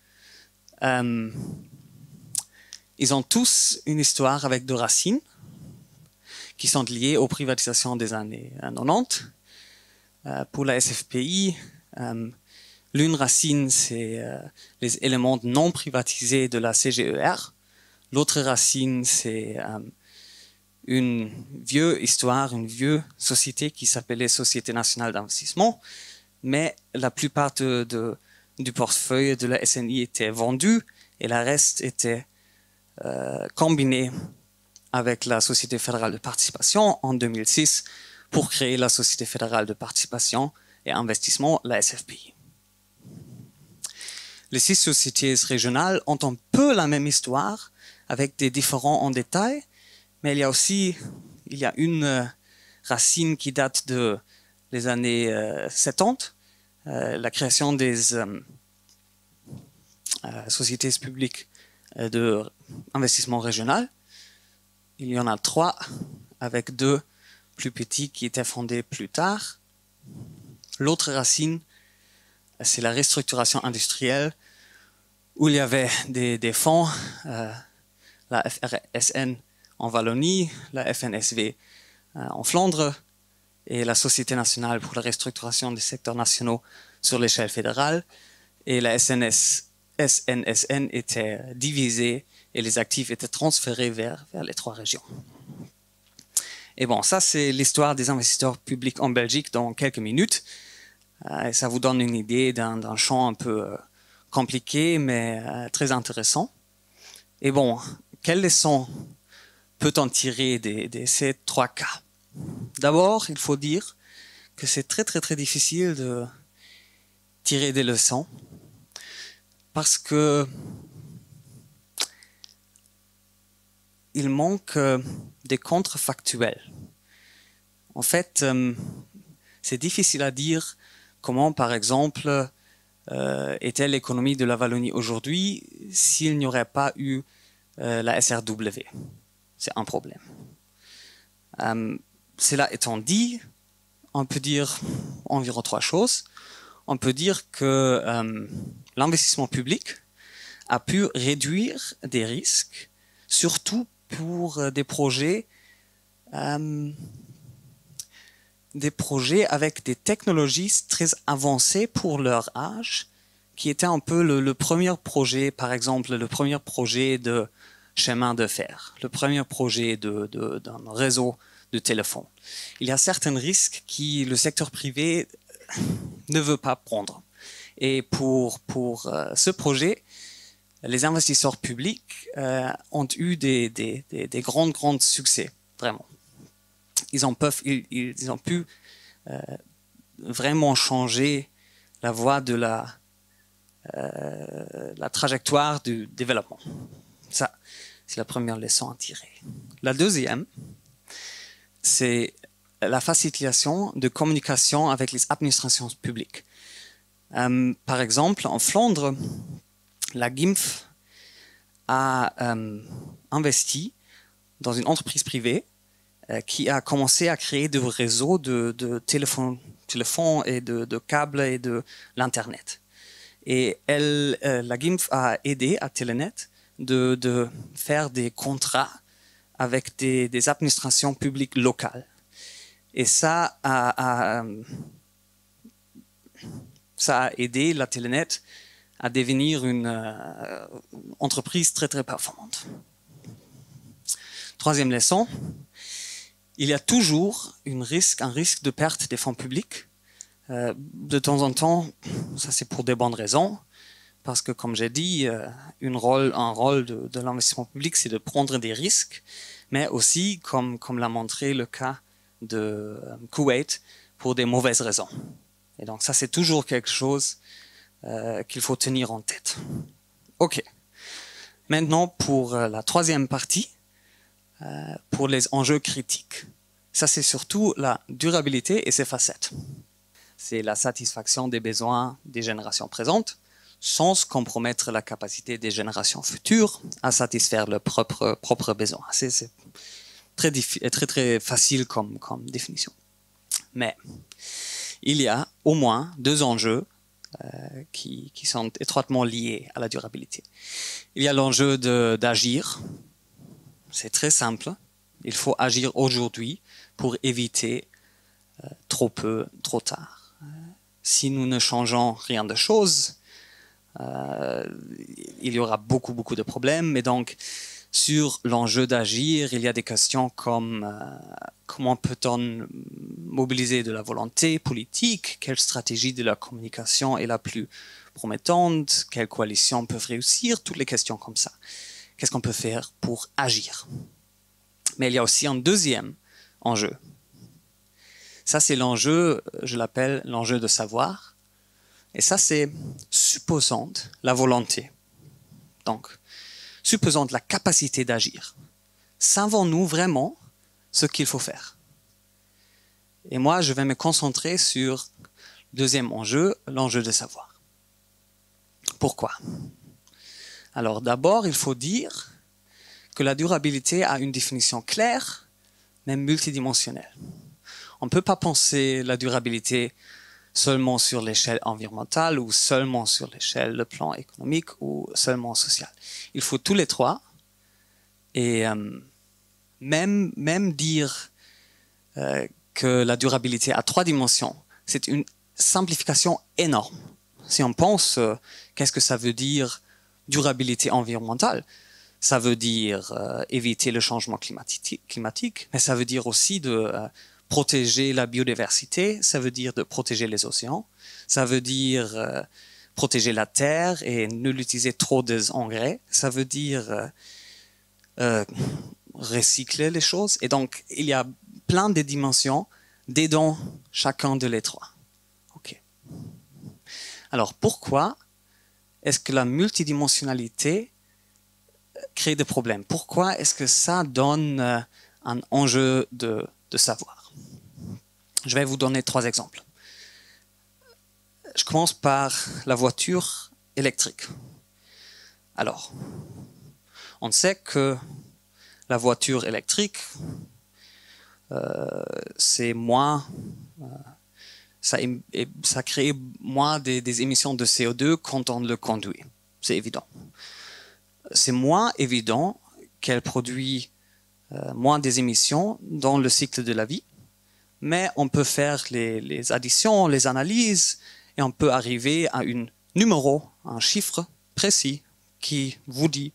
Ils ont tous une histoire avec 2 racines qui sont liées aux privatisations des années 90. Pour la SFPI, l'une racine, c'est les éléments non privatisés de la CGER. L'autre racine, c'est une vieille histoire, une vieille société qui s'appelait Société nationale d'investissement, mais la plupart du portefeuille de la SNI était vendu et le reste était combiné avec la Société fédérale de participation en 2006 pour créer la Société fédérale de participation et investissement, la SFPI. Les 6 sociétés régionales ont un peu la même histoire, avec des différents en détail, mais il y a une racine qui date des années 70, la création des sociétés publiques d'investissement régional. Il y en a 3, avec 2 plus petits qui étaient fondés plus tard. L'autre racine, c'est la restructuration industrielle, où il y avait des fonds, la FRSN en Wallonie, la FNSV en Flandre, et la Société nationale pour la restructuration des secteurs nationaux sur l'échelle fédérale. Et la SNSN était divisée et les actifs étaient transférés vers les 3 régions. Et bon, ça c'est l'histoire des investisseurs publics en Belgique dans quelques minutes. Et ça vous donne une idée d'un champ un peu compliqué, mais très intéressant. Et bon, quelles leçons peut-on tirer de ces 3 cas? D'abord, il faut dire que c'est très très très difficile de tirer des leçons parce que il manque des contrefactuels. En fait, c'est difficile à dire comment, par exemple, était l'économie de la Wallonie aujourd'hui s'il n'y aurait pas eu la SRW. C'est un problème. Cela étant dit, on peut dire environ 3 choses. On peut dire que l'investissement public a pu réduire des risques, surtout pour des projets avec des technologies très avancées pour leur âge, qui était un peu le premier projet, par exemple, le premier projet de chemin de fer, le premier projet d'un réseau de téléphone. Il y a certains risques que le secteur privé ne veut pas prendre. Et pour ce projet, les investisseurs publics ont eu des grands succès, vraiment. Ils ont pu vraiment changer la voie de la trajectoire du développement. Ça, c'est la première leçon à tirer. La deuxième, c'est la facilitation de communication avec les administrations publiques. Par exemple, en Flandre, la GIMF a investi dans une entreprise privée qui a commencé à créer des réseaux de téléphones et de câbles et de l'Internet. Et la GIMF a aidé à Telenet de faire des contrats avec des administrations publiques locales. Et ça a aidé la Telenet à devenir une entreprise très très performante. Troisième leçon, il y a toujours un risque de perte des fonds publics. De temps en temps, ça c'est pour des bonnes raisons, parce que comme j'ai dit, un rôle de l'investissement public, c'est de prendre des risques, mais aussi, comme l'a montré le cas de Koweït, pour des mauvaises raisons. Et donc ça c'est toujours quelque chose qu'il faut tenir en tête. Ok. Maintenant pour la troisième partie, pour les enjeux critiques. Ça c'est surtout la durabilité et ses facettes. C'est la satisfaction des besoins des générations présentes, sans compromettre la capacité des générations futures à satisfaire leurs propres besoins. C'est très, très facile comme définition. Mais il y a au moins 2 enjeux qui sont étroitement liés à la durabilité. Il y a l'enjeu d'agir. C'est très simple. Il faut agir aujourd'hui pour éviter trop peu, trop tard. Si nous ne changeons rien de chose, il y aura beaucoup de problèmes. Et donc, sur l'enjeu d'agir, il y a des questions comme comment peut-on mobiliser de la volonté politique, quelle stratégie de la communication est la plus promettante, quelle coalition peut réussir, toutes les questions comme ça. Qu'est-ce qu'on peut faire pour agir? Mais il y a aussi un deuxième enjeu. Ça, c'est l'enjeu, je l'appelle l'enjeu de savoir. Et ça, c'est supposant la volonté. Donc, supposant la capacité d'agir. Savons-nous vraiment ce qu'il faut faire? Et moi, je vais me concentrer sur le deuxième enjeu, l'enjeu de savoir. Pourquoi? Alors, d'abord, il faut dire que la durabilité a une définition claire, mais multidimensionnelle. On ne peut pas penser la durabilité seulement sur l'échelle environnementale ou seulement sur l'échelle le plan économique ou seulement social. Il faut tous les trois. Et même dire que la durabilité a 3 dimensions, c'est une simplification énorme. Si on pense qu'est-ce que ça veut dire durabilité environnementale, ça veut dire éviter le changement climatique, mais ça veut dire aussi de protéger la biodiversité, ça veut dire de protéger les océans, ça veut dire protéger la terre et ne l'utiliser trop des engrais, ça veut dire recycler les choses. Et donc, il y a plein de dimensions dedans chacun de les trois. Okay. Alors, pourquoi est-ce que la multidimensionnalité crée des problèmes? Pourquoi est-ce que ça donne un enjeu de savoir? Je vais vous donner 3 exemples. Je commence par la voiture électrique. Alors, on sait que la voiture électrique, c'est moins, ça crée moins des émissions de CO2 quand on le conduit. C'est évident. C'est moins évident qu'elle produit moins des émissions dans le cycle de la vie, mais on peut faire les additions, les analyses, et on peut arriver à un numéro, un chiffre précis qui vous dit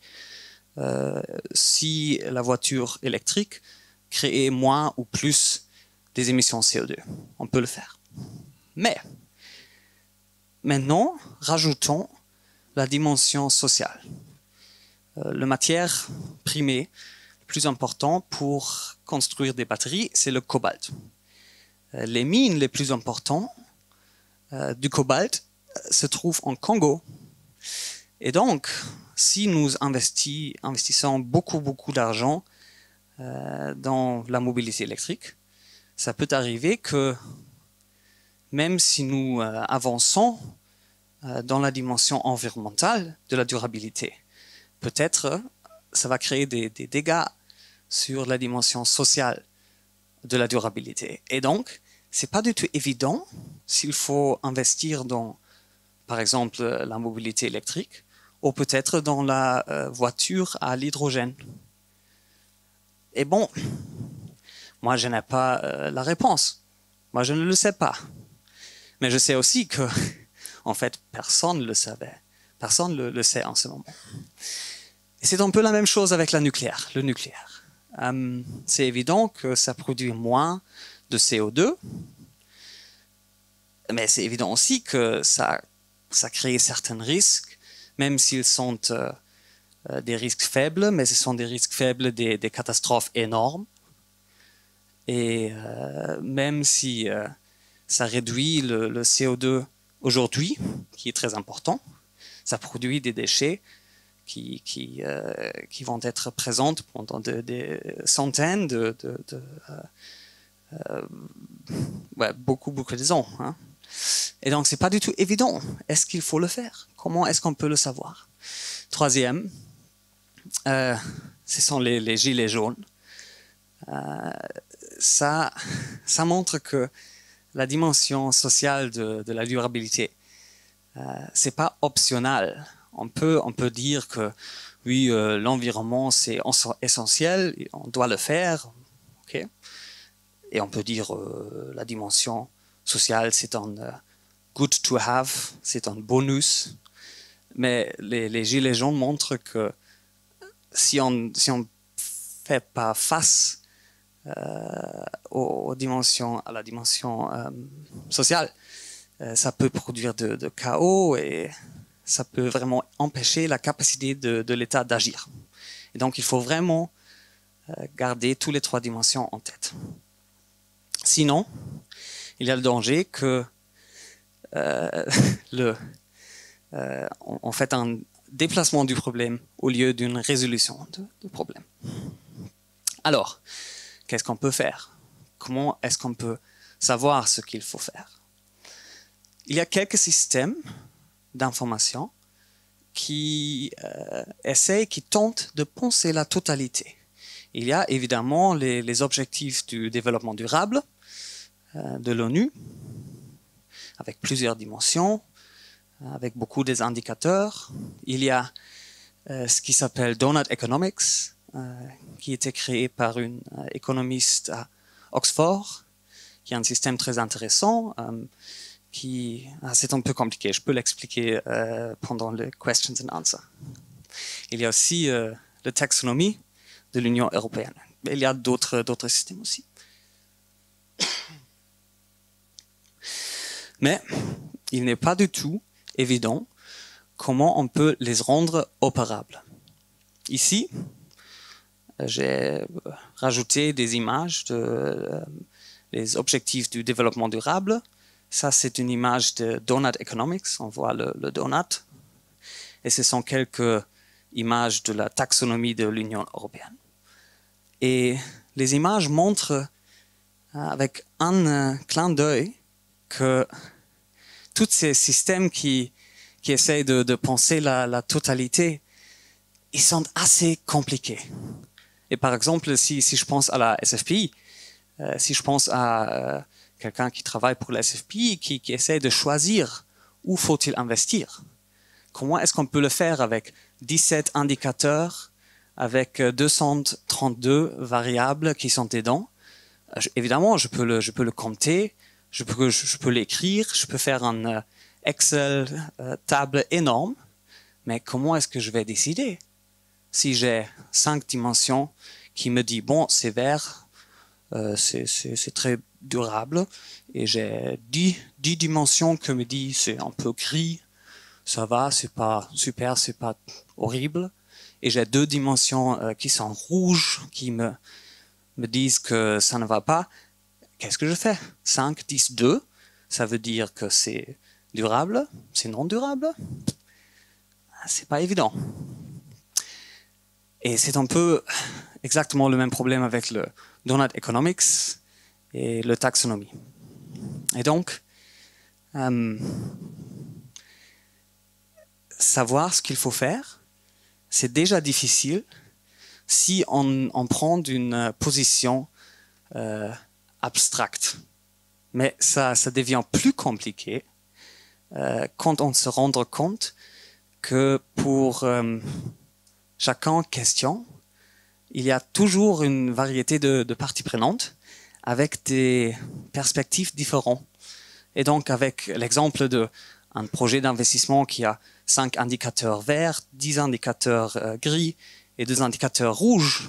si la voiture électrique crée moins ou plus des émissions CO2. On peut le faire. Mais maintenant, rajoutons la dimension sociale. La matière primée le plus important pour construire des batteries, c'est le cobalt. Les mines les plus importantes du cobalt se trouvent en Congo. Et donc, si nous investissons beaucoup d'argent dans la mobilité électrique, ça peut arriver que même si nous avançons dans la dimension environnementale de la durabilité, peut-être ça va créer des dégâts sur la dimension sociale de la durabilité. Et donc, c'est pas du tout évident s'il faut investir dans, par exemple, la mobilité électrique ou peut-être dans la voiture à l'hydrogène. Et bon, moi je n'ai pas la réponse. Moi je ne le sais pas. Mais je sais aussi que, en fait, personne ne le savait. Personne ne le sait en ce moment. Et c'est un peu la même chose avec le nucléaire. C'est évident que ça produit moins de CO2, mais c'est évident aussi que ça crée certains risques, même s'ils sont des risques faibles, mais ce sont des risques faibles des catastrophes énormes. Et même si ça réduit le CO2 aujourd'hui, qui est très important, ça produit des déchets qui vont être présents pendant des centaines beaucoup de ans. Hein. Et donc, c'est pas du tout évident. Est-ce qu'il faut le faire? Comment est-ce qu'on peut le savoir? Troisième, ce sont les gilets jaunes. Ça montre que la dimension sociale de la durabilité, c'est pas optionnel. On peut dire que oui, l'environnement c'est essentiel, on doit le faire, ok. Et on peut dire la dimension sociale c'est un good to have, c'est un bonus. Mais les gilets jaunes montrent que si on fait pas face à la dimension sociale, ça peut produire de chaos et ça peut vraiment empêcher la capacité de l'État d'agir. Et donc, il faut vraiment garder toutes les 3 dimensions en tête. Sinon, il y a le danger que on fait un déplacement du problème au lieu d'une résolution du problème. Alors, qu'est-ce qu'on peut faire? Comment est-ce qu'on peut savoir ce qu'il faut faire? Il y a quelques systèmes d'information qui tentent de penser la totalité. Il y a évidemment les objectifs du développement durable de l'ONU, avec plusieurs dimensions, avec beaucoup des indicateurs. Il y a ce qui s'appelle Donut Economics, qui a été créé par une économiste à Oxford, qui est un système très intéressant, c'est un peu compliqué, je peux l'expliquer pendant les questions and answers. Il y a aussi la taxonomie de l'Union européenne. Mais il y a d'autres systèmes aussi. Mais il n'est pas du tout évident comment on peut les rendre opérables. Ici, j'ai rajouté des images des objectifs du développement durable. Ça, c'est une image de Donut Economics. On voit le donut. Et ce sont quelques images de la taxonomie de l'Union européenne. Et les images montrent avec un clin d'œil que tous ces systèmes qui essayent de penser la totalité, ils sont assez compliqués. Et par exemple, si je pense à la SFPI, si je pense à quelqu'un qui travaille pour la SFPI, qui essaie de choisir où faut-il investir, comment est-ce qu'on peut le faire avec 17 indicateurs, avec 232 variables qui sont dedans? Évidemment, je peux le compter, je peux l'écrire, je peux faire un Excel table énorme, mais comment est-ce que je vais décider? Si j'ai 5 dimensions qui me disent, bon, c'est vert, c'est très durable, et j'ai 10 dimensions qui me disent, c'est un peu gris, ça va, c'est pas super, c'est pas horrible, et j'ai 2 dimensions qui sont rouges, qui me disent que ça ne va pas, qu'est-ce que je fais? 5, 10, 2, ça veut dire que c'est durable, c'est non durable? C'est pas évident. Et c'est un peu exactement le même problème avec le Donut Economics et le taxonomie. Et donc, savoir ce qu'il faut faire, c'est déjà difficile si on prend une position abstracte. Mais ça devient plus compliqué quand on se rend compte que pour chaque question, il y a toujours une variété de parties prenantes avec des perspectives différentes. Et donc, avec l'exemple d'un projet d'investissement qui a 5 indicateurs verts, 10 indicateurs gris et 2 indicateurs rouges,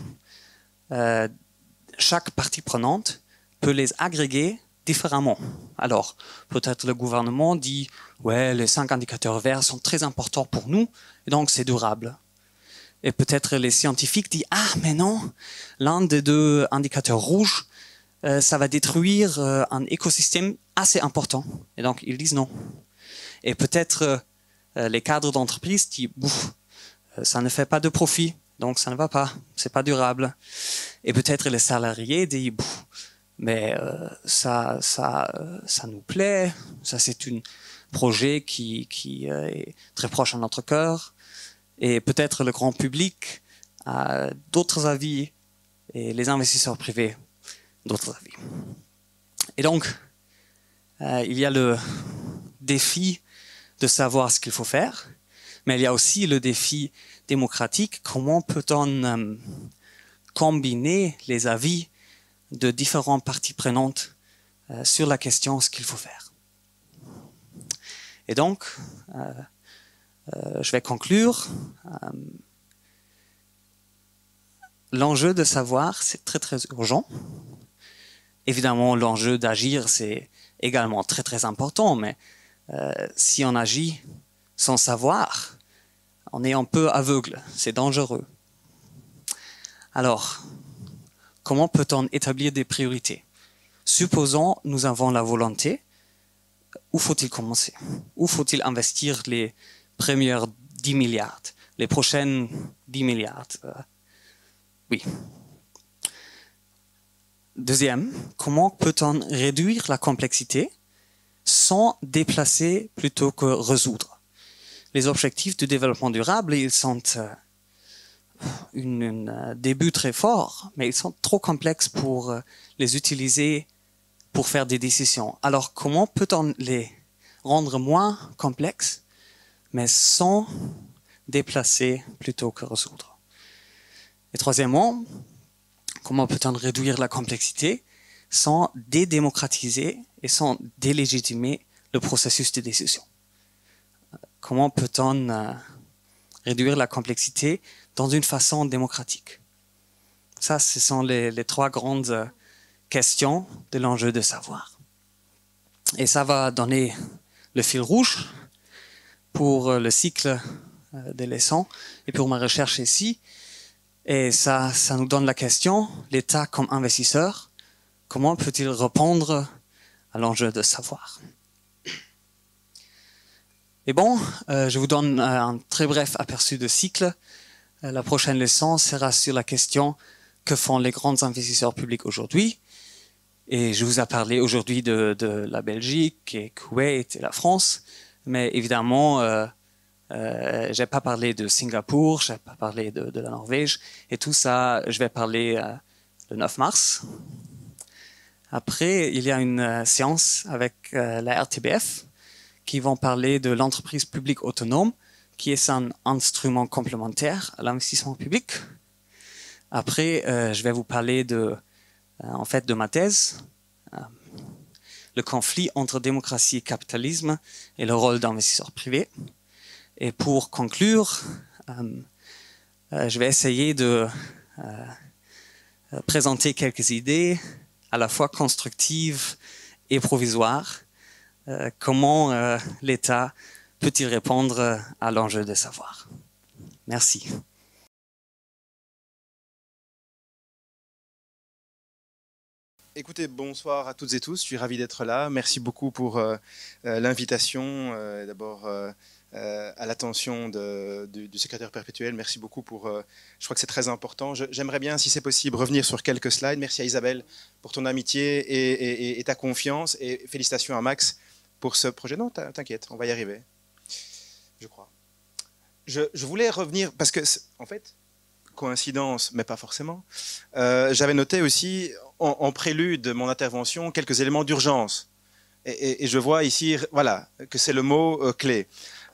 chaque partie prenante peut les agréger différemment. Alors, peut-être le gouvernement dit « Ouais, les 5 indicateurs verts sont très importants pour nous, et donc c'est durable. » Et peut-être les scientifiques disent « Ah, mais non, l'un des 2 indicateurs rouges, ça va détruire un écosystème assez important. » Et donc, ils disent non. Et peut-être les cadres d'entreprise disent « Ça ne fait pas de profit, donc ça ne va pas, c'est pas durable. » Et peut-être les salariés disent « Mais ça nous plaît, ça c'est un projet qui est très proche à notre cœur. » Et peut-être le grand public a d'autres avis et les investisseurs privés d'autres avis. Et donc, il y a le défi de savoir ce qu'il faut faire, mais il y a aussi le défi démocratique. Comment peut-on combiner les avis de différentes parties prenantes sur la question ce qu'il faut faire? Et donc, je vais conclure. L'enjeu de savoir, c'est très très urgent. Évidemment, l'enjeu d'agir, c'est également très très important, mais si on agit sans savoir, on est un peu aveugle, c'est dangereux. Alors, comment peut-on établir des priorités? Supposons nous avons la volonté, où faut-il commencer? Où faut-il investir les premières 10 milliards, les prochaines 10 milliards? Oui. Deuxième, comment peut-on réduire la complexité sans déplacer plutôt que résoudre? Les objectifs du développement durable, ils sont un début très fort, mais ils sont trop complexes pour les utiliser pour faire des décisions. Alors, comment peut-on les rendre moins complexes, mais sans déplacer plutôt que résoudre? Et troisièmement, comment peut-on réduire la complexité sans dédémocratiser et sans délégitimer le processus de décision? Comment peut-on réduire la complexité dans une façon démocratique? Ça, ce sont les 3 grandes questions de l'enjeu de savoir. Et ça va donner le fil rouge pour le cycle des leçons et pour ma recherche ici. Et ça nous donne la question, l'État comme investisseur, comment peut-il répondre à l'enjeu de savoir? Et bon, je vous donne un très bref aperçu de cycle. La prochaine leçon sera sur la question que font les grands investisseurs publics aujourd'hui. Et je vous ai parlé aujourd'hui de la Belgique, et Koweït et la France, mais évidemment, je n'ai pas parlé de Singapour, je n'ai pas parlé de la Norvège, et tout ça, je vais parler le 9 mars. Après, il y a une séance avec la RTBF qui vont parler de l'entreprise publique autonome, qui est un instrument complémentaire à l'investissement public. Après, je vais vous parler de ma thèse, le conflit entre démocratie et capitalisme et le rôle d'investisseurs privés. Et pour conclure, je vais essayer de présenter quelques idées à la fois constructives et provisoires. Comment l'État peut-il répondre à l'enjeu de savoir? Merci. Écoutez, bonsoir à toutes et tous, je suis ravi d'être là. Merci beaucoup pour l'invitation, d'abord à l'attention du secrétaire perpétuel. Merci beaucoup pour, je crois que c'est très important. J'aimerais bien, si c'est possible, revenir sur quelques slides. Merci à Isabelle pour ton amitié et ta confiance. Et félicitations à Max pour ce projet. Non, t'inquiète, on va y arriver, je crois. Je voulais revenir, parce que, en fait, coïncidence, mais pas forcément, j'avais noté aussi, en prélude de mon intervention, quelques éléments d'urgence. Et je vois ici, voilà, que c'est le mot clé.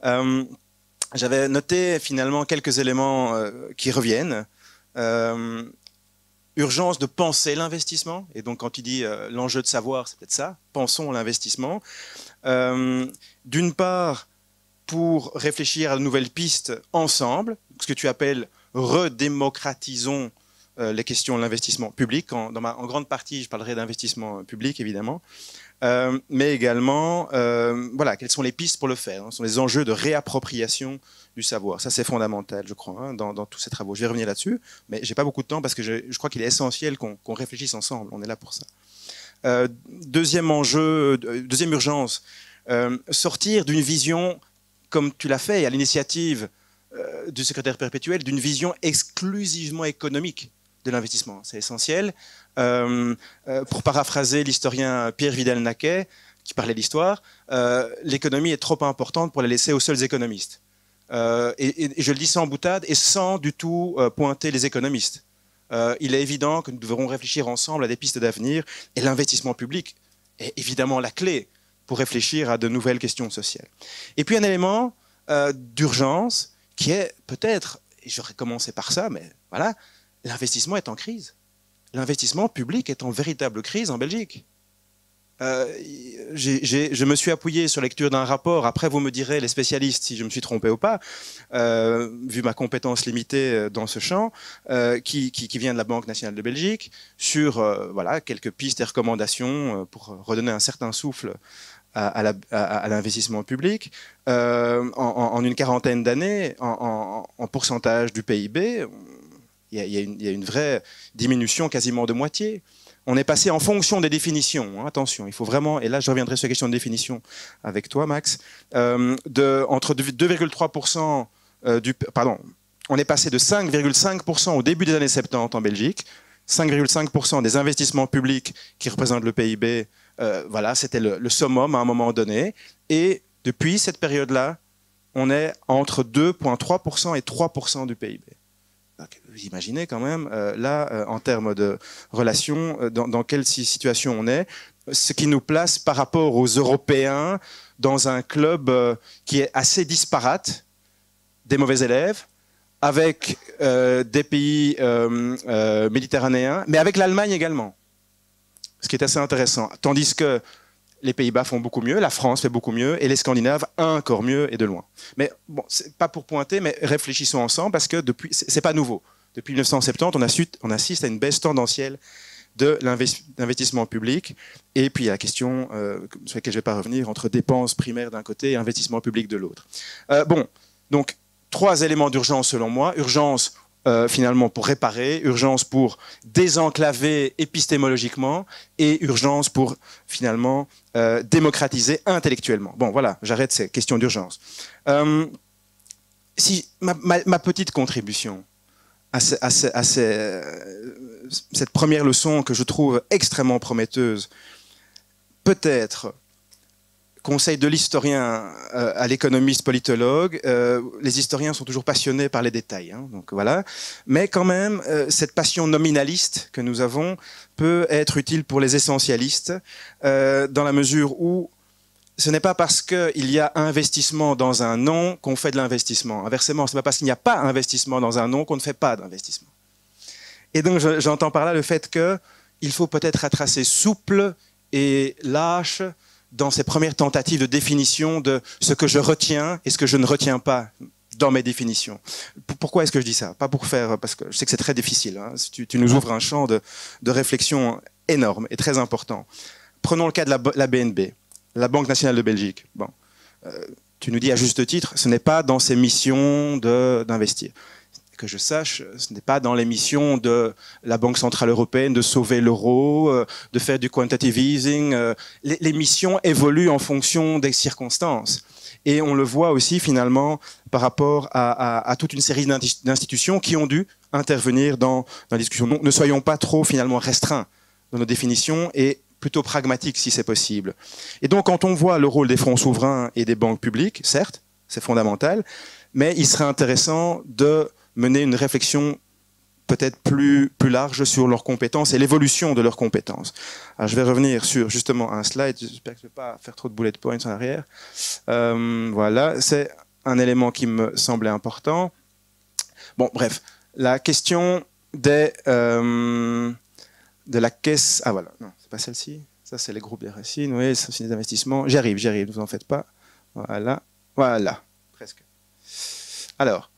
J'avais noté finalement quelques éléments qui reviennent. Urgence de penser l'investissement. Et donc quand il dit l'enjeu de savoir, c'est peut-être ça. Pensons l'investissement. D'une part, pour réfléchir à de nouvelles pistes ensemble, ce que tu appelles redémocratisons les questions de l'investissement public. En grande partie, je parlerai d'investissement public, évidemment. Mais également, voilà, quelles sont les pistes pour le faire, hein. Ce sont les enjeux de réappropriation du savoir. Ça, c'est fondamental, je crois, hein, dans tous ces travaux. Je vais revenir là-dessus, mais je n'ai pas beaucoup de temps parce que je crois qu'il est essentiel qu'on réfléchisse ensemble. On est là pour ça. Deuxième enjeu, deuxième urgence, sortir d'une vision, comme tu l'as fait, à l'initiative du secrétaire perpétuel, d'une vision exclusivement économique de l'investissement. C'est essentiel. Pour paraphraser l'historien Pierre Vidal-Naquet, qui parlait d'histoire, l'économie est trop importante pour la laisser aux seuls économistes. Et je le dis sans boutade et sans du tout pointer les économistes. Il est évident que nous devrons réfléchir ensemble à des pistes d'avenir, et l'investissement public est évidemment la clé pour réfléchir à de nouvelles questions sociales. Et puis un élément d'urgence qui est peut-être, et j'aurais commencé par ça, mais voilà, l'investissement est en crise. L'investissement public est en véritable crise en Belgique. Je me suis appuyé sur la lecture d'un rapport, après vous me direz, les spécialistes, si je me suis trompé ou pas, vu ma compétence limitée dans ce champ, qui vient de la Banque nationale de Belgique, sur voilà, quelques pistes et recommandations pour redonner un certain souffle à l'investissement public. En une quarantaine d'années, en pourcentage du PIB, il y a une vraie diminution quasiment de moitié. On est passé en fonction des définitions, hein, attention, il faut vraiment, et là je reviendrai sur la question de définition avec toi Max, entre 2,3% on est passé de 5,5% au début des années 70 en Belgique, 5,5% des investissements publics qui représentent le PIB, voilà, c'était le summum à un moment donné, et depuis cette période-là, on est entre 2,3% et 3% du PIB. Vous imaginez quand même, là, en termes de relations, dans quelle situation on est, ce qui nous place par rapport aux Européens dans un club qui est assez disparate, des mauvais élèves, avec des pays méditerranéens, mais avec l'Allemagne également, ce qui est assez intéressant. Tandis que les Pays-Bas font beaucoup mieux, la France fait beaucoup mieux, et les Scandinaves encore mieux et de loin. Mais bon, c'est pas pour pointer, mais réfléchissons ensemble, parce que depuis, c'est pas nouveau. Depuis 1970, on assiste à une baisse tendancielle de l'investissement public. Et puis il y a la question, sur laquelle je ne vais pas revenir, entre dépenses primaires d'un côté et investissement public de l'autre. Bon, donc 3 éléments d'urgence selon moi. Urgence finalement pour réparer, urgence pour désenclaver épistémologiquement et urgence pour finalement démocratiser intellectuellement. Bon voilà, j'arrête ces questions d'urgence. Si ma petite contribution à cette première leçon que je trouve extrêmement prometteuse, peut-être conseil de l'historien à l'économiste politologue, les historiens sont toujours passionnés par les détails, hein, donc voilà. Mais quand même, cette passion nominaliste que nous avons peut être utile pour les essentialistes, dans la mesure où ce n'est pas parce qu'il y a investissement dans un nom qu'on fait de l'investissement. Inversement, ce n'est pas parce qu'il n'y a pas investissement dans un nom qu'on ne fait pas d'investissement. Et donc, j'entends par là le fait qu'il faut peut-être être assez souple et lâche dans ces premières tentatives de définition de ce que je retiens et ce que je ne retiens pas dans mes définitions. Pourquoi est-ce que je dis ça? Pas pour faire, parce que je sais que c'est très difficile. Hein. Tu nous ouvres un champ de réflexion énorme et très important. Prenons le cas de la BNB. La Banque nationale de Belgique. Bon, tu nous dis à juste titre, ce n'est pas dans ses missions d'investir. Que je sache, ce n'est pas dans les missions de la Banque centrale européenne de sauver l'euro, de faire du quantitative easing. Les missions évoluent en fonction des circonstances. Et on le voit aussi finalement par rapport à toute une série d'institutions qui ont dû intervenir dans la discussion. Donc, ne soyons pas trop finalement restreints dans nos définitions et plutôt pragmatique si c'est possible. Et donc quand on voit le rôle des fonds souverains et des banques publiques, certes, c'est fondamental, mais il serait intéressant de mener une réflexion peut-être plus large sur leurs compétences et l'évolution de leurs compétences. Alors je vais revenir sur justement un slide, j'espère que je ne vais pas faire trop de bullet points en arrière. Voilà, c'est un élément qui me semblait important. Bon, bref, la question de la caisse... Ah voilà, non. Pas celle-ci, ça c'est les groupes des racines, oui, ça c'est des investissements. J'arrive, ne vous en faites pas. Voilà, presque. Alors,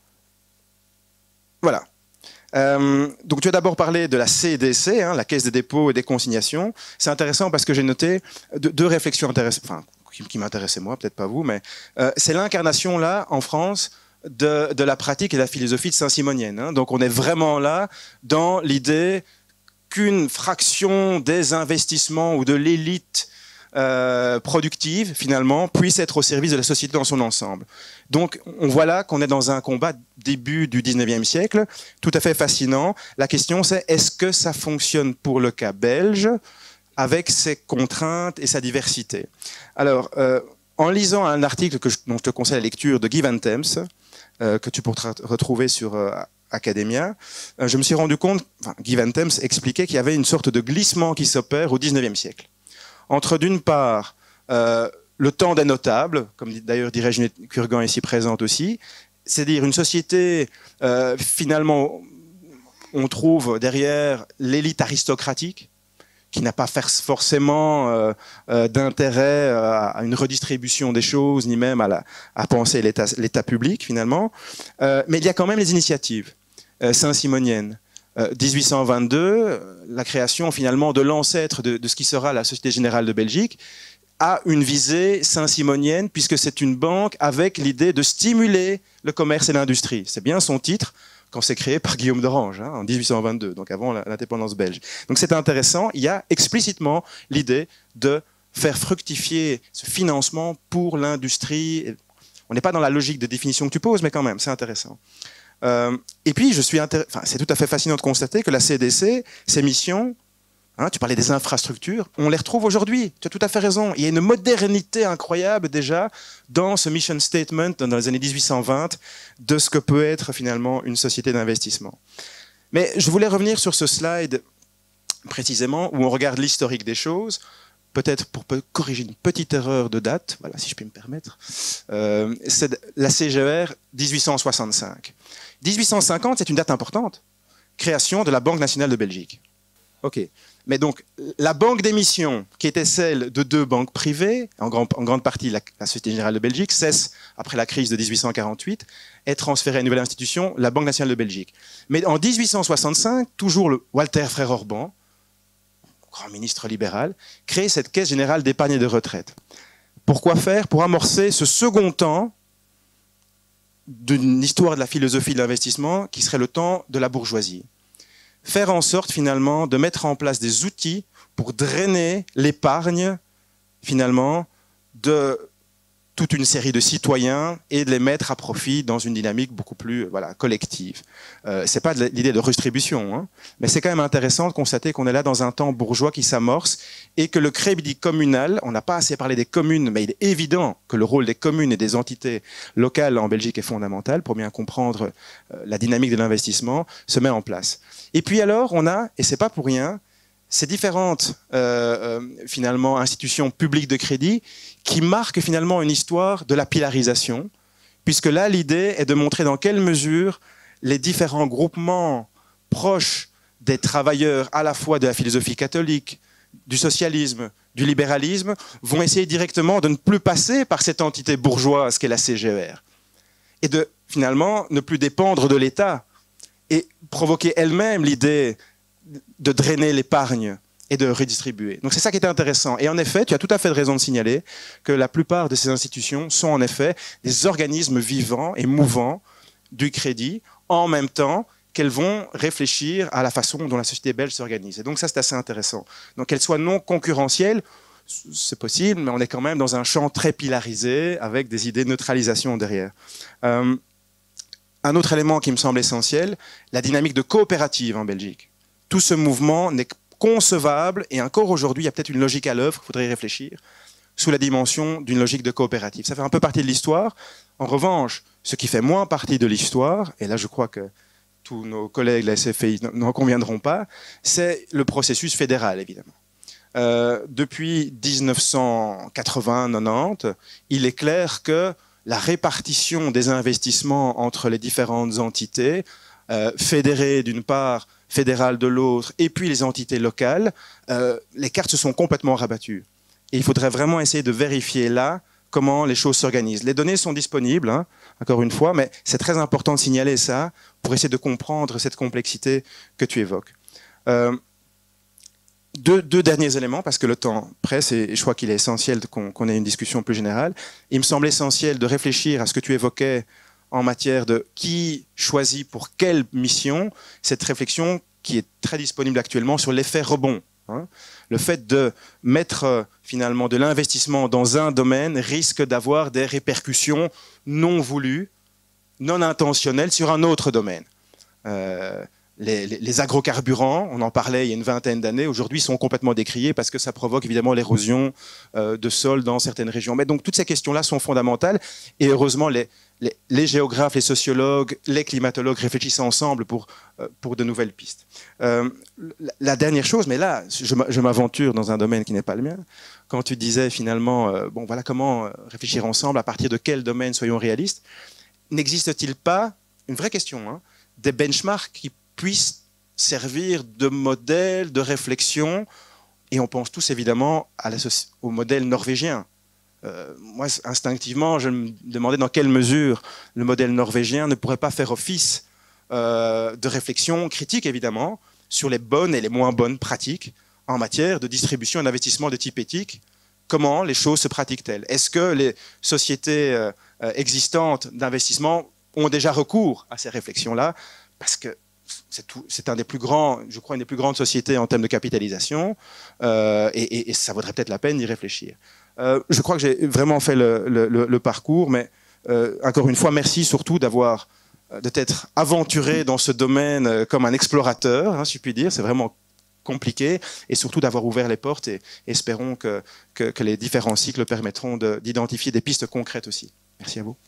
voilà. Donc tu as d'abord parlé de la CDC, hein, la Caisse des dépôts et des consignations. C'est intéressant parce que j'ai noté deux réflexions intéressantes, enfin, qui m'intéressaient moi, peut-être pas vous, mais c'est l'incarnation là, en France, de la pratique et de la philosophie de Saint-Simonienne. Hein. Donc on est vraiment là dans l'idée qu'une fraction des investissements ou de l'élite productive, finalement, puisse être au service de la société dans son ensemble. Donc, on voit là qu'on est dans un combat début du 19e siècle, tout à fait fascinant. La question, c'est est-ce que ça fonctionne pour le cas belge, avec ses contraintes et sa diversité? Alors, en lisant un article dont je te conseille la lecture de Guy Van Temps, que tu pourras retrouver sur... Academia, je me suis rendu compte, Guy Van Temps expliquait qu'il y avait une sorte de glissement qui s'opère au 19e siècle. Entre d'une part, le temps des notables, comme d'ailleurs dirait Ginette Kurgan ici présente aussi, c'est-à-dire une société, finalement, on trouve derrière l'élite aristocratique, qui n'a pas forcément d'intérêt à une redistribution des choses, ni même à penser l'État public, finalement. Mais il y a quand même les initiatives saint-simoniennes. 1822, la création finalement de l'ancêtre de ce qui sera la Société Générale de Belgique, a une visée saint-simonienne, puisque c'est une banque avec l'idée de stimuler le commerce et l'industrie. C'est bien son titre, quand c'est créé par Guillaume d'Orange, hein, en 1822, donc avant l'indépendance belge. Donc c'est intéressant, il y a explicitement l'idée de faire fructifier ce financement pour l'industrie. On n'est pas dans la logique de définition que tu poses, mais quand même, c'est intéressant. Et puis, c'est tout à fait fascinant de constater que la CDC, ses missions, hein, tu parlais des infrastructures, on les retrouve aujourd'hui. Tu as tout à fait raison. Il y a une modernité incroyable déjà dans ce mission statement dans les années 1820 de ce que peut être finalement une société d'investissement. Mais je voulais revenir sur ce slide précisément où on regarde l'historique des choses, peut-être pour corriger une petite erreur de date, voilà, si je puis me permettre. C'est la CGR 1865. 1850, c'est une date importante. Création de la Banque nationale de Belgique. OK. Mais donc, la banque d'émission, qui était celle de 2 banques privées, en grande partie la Société Générale de Belgique, cesse, après la crise de 1848, est transférée à une nouvelle institution, la Banque nationale de Belgique. Mais en 1865, toujours le Walter Frère Orban, grand ministre libéral, créer cette caisse générale d'épargne et de retraite. Pourquoi faire? Pour amorcer ce second temps d'une histoire de la philosophie de l'investissement qui serait le temps de la bourgeoisie. Faire en sorte finalement de mettre en place des outils pour drainer l'épargne finalement de toute une série de citoyens et de les mettre à profit dans une dynamique beaucoup plus collective. C'est pas l'idée de redistribution, hein, mais c'est quand même intéressant de constater qu'on est là dans un temps bourgeois qui s'amorce et que le crédit communal, on n'a pas assez parlé des communes, mais il est évident que le rôle des communes et des entités locales en Belgique est fondamental pour bien comprendre la dynamique de l'investissement, se met en place. Et puis alors, on a, et c'est pas pour rien, ces différentes finalement institutions publiques de crédit qui marquent finalement une histoire de la pilarisation, puisque là l'idée est de montrer dans quelle mesure les différents groupements proches des travailleurs à la fois de la philosophie catholique, du socialisme, du libéralisme, vont essayer directement de ne plus passer par cette entité bourgeoise qu'est la CGER, et de finalement ne plus dépendre de l'État, et provoquer elle-même l'idée de drainer l'épargne et de redistribuer. Donc c'est ça qui est intéressant. Et en effet, tu as tout à fait raison de signaler que la plupart de ces institutions sont en effet des organismes vivants et mouvants du crédit, en même temps qu'elles vont réfléchir à la façon dont la société belge s'organise. Et donc ça, c'est assez intéressant. Donc qu'elles soient non concurrentielles, c'est possible, mais on est quand même dans un champ très pilarisé, avec des idées de neutralisation derrière. Un autre élément qui me semble essentiel, la dynamique de coopérative en Belgique. Tout ce mouvement n'est concevable, et encore aujourd'hui, il y a peut-être une logique à l'œuvre, il faudrait y réfléchir, sous la dimension d'une logique de coopérative. Ça fait un peu partie de l'histoire. En revanche, ce qui fait moins partie de l'histoire, et là je crois que tous nos collègues de la SFI n'en conviendront pas, c'est le processus fédéral, évidemment. Depuis 1980-90, il est clair que la répartition des investissements entre les différentes entités, fédérées d'une part, fédérales de l'autre, et puis les entités locales, les cartes se sont complètement rabattues. Et il faudrait vraiment essayer de vérifier là comment les choses s'organisent. Les données sont disponibles, hein, encore une fois, mais c'est très important de signaler ça pour essayer de comprendre cette complexité que tu évoques. Deux derniers éléments, parce que le temps presse et je crois qu'il est essentiel qu'on ait une discussion plus générale. Il me semble essentiel de réfléchir à ce que tu évoquais en matière de qui choisit pour quelle mission, cette réflexion qui est très disponible actuellement sur l'effet rebond. Hein. Le fait de mettre finalement de l'investissement dans un domaine risque d'avoir des répercussions non voulues, non intentionnelles sur un autre domaine. Les agrocarburants, on en parlait il y a une vingtaine d'années, aujourd'hui sont complètement décriés parce que ça provoque évidemment l'érosion de sol dans certaines régions. Mais donc toutes ces questions-là sont fondamentales et heureusement les géographes, les sociologues, les climatologues réfléchissent ensemble pour de nouvelles pistes. La dernière chose, mais là je m'aventure dans un domaine qui n'est pas le mien, quand tu disais finalement, bon voilà comment réfléchir ensemble, à partir de quel domaine soyons réalistes, n'existe-t-il pas, une vraie question, hein, des benchmarks qui puissent servir de modèle, de réflexion, et on pense tous évidemment au modèle norvégien. Moi, instinctivement, je me demandais dans quelle mesure le modèle norvégien ne pourrait pas faire office de réflexion critique, évidemment, sur les bonnes et les moins bonnes pratiques en matière de distribution et d'investissement de type éthique. Comment les choses se pratiquent-elles? Est-ce que les sociétés existantes d'investissement ont déjà recours à ces réflexions-là? Parce que c'est un des plus grands, je crois, une des plus grandes sociétés en termes de capitalisation, et ça vaudrait peut-être la peine d'y réfléchir. Je crois que j'ai vraiment fait le parcours, mais encore une fois, merci surtout de t'être aventuré dans ce domaine comme un explorateur, hein, si je puis dire. C'est vraiment compliqué, et surtout d'avoir ouvert les portes, et espérons que les différents cycles permettront d'identifier des pistes concrètes aussi. Merci à vous.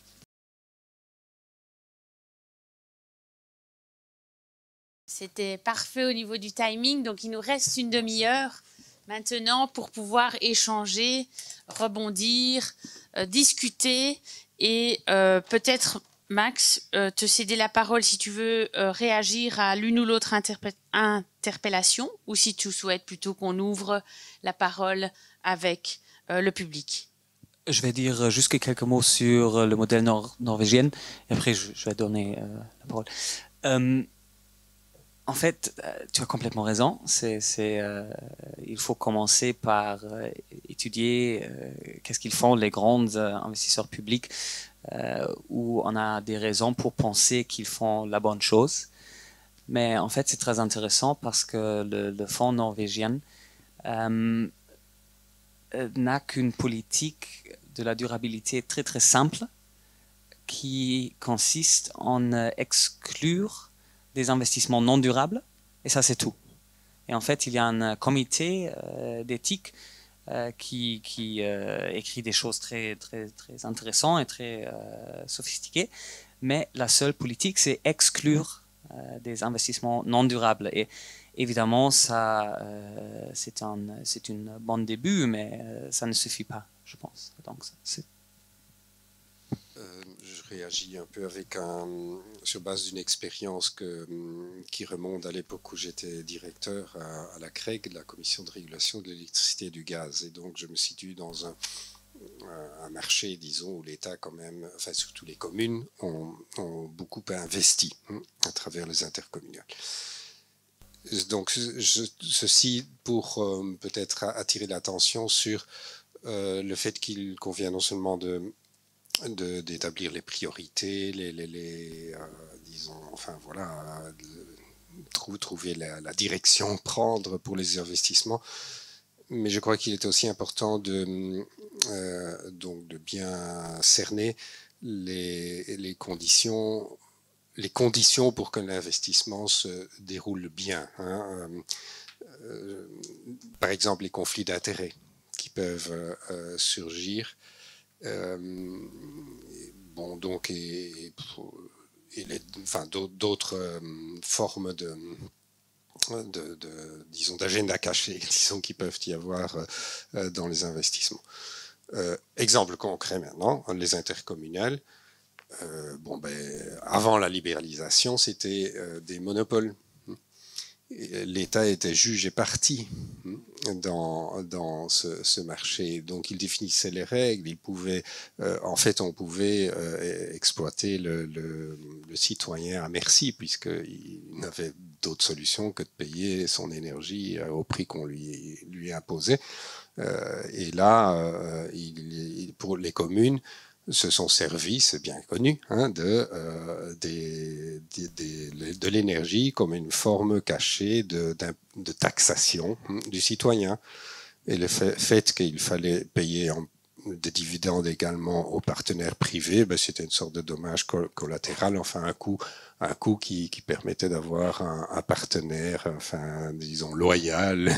C'était parfait au niveau du timing, donc il nous reste une demi-heure maintenant pour pouvoir échanger, rebondir, discuter et peut-être, Max, te céder la parole si tu veux réagir à l'une ou l'autre interpellation, ou si tu souhaites plutôt qu'on ouvre la parole avec le public. Je vais dire juste quelques mots sur le modèle norvégien, et après je vais donner la parole. En fait, tu as complètement raison. Il faut commencer par étudier qu'est-ce qu'ils font les grands investisseurs publics où on a des raisons pour penser qu'ils font la bonne chose. Mais en fait, c'est très intéressant parce que le fonds norvégien n'a qu'une politique de la durabilité très très simple qui consiste en exclure des investissements non durables, et ça c'est tout. Et en fait, il y a un comité d'éthique qui écrit des choses très, très, très intéressantes et très sophistiquées, mais la seule politique, c'est exclure des investissements non durables. Et évidemment, ça, c'est une bonne début, mais ça ne suffit pas, je pense. Donc, je réagis un peu sur base d'une expérience qui remonte à l'époque où j'étais directeur à la CREG, la Commission de régulation de l'électricité et du gaz. Et donc, je me situe dans un marché, disons, où l'État, quand même, enfin, surtout les communes, ont beaucoup investi à travers les intercommunales. Donc, ceci pour peut-être attirer l'attention sur le fait qu'il convient non seulement d'établir les priorités, disons, enfin voilà, trouver la direction, prendre pour les investissements. Mais je crois qu'il est aussi important donc de bien cerner les conditions pour que l'investissement se déroule bien. Par exemple, les conflits d'intérêts qui peuvent surgir. Bon, donc, d'autres formes disons, d'agenda caché, disons, qui peuvent y avoir dans les investissements. Exemple concret maintenant, les intercommunales. Avant la libéralisation, c'était des monopoles. L'État était juge et partie dans ce marché. Donc, il définissait les règles. On pouvait exploiter le citoyen à merci, puisqu'il n'avait d'autre solution que de payer son énergie au prix qu'on lui imposait. Et là, pour les communes, se sont servis, c'est bien connu, de l'énergie comme une forme cachée de taxation du citoyen. Et le fait qu'il fallait payer des dividendes également aux partenaires privés, c'était une sorte de dommage collatéral, enfin un coût qui permettait d'avoir un partenaire, enfin disons loyal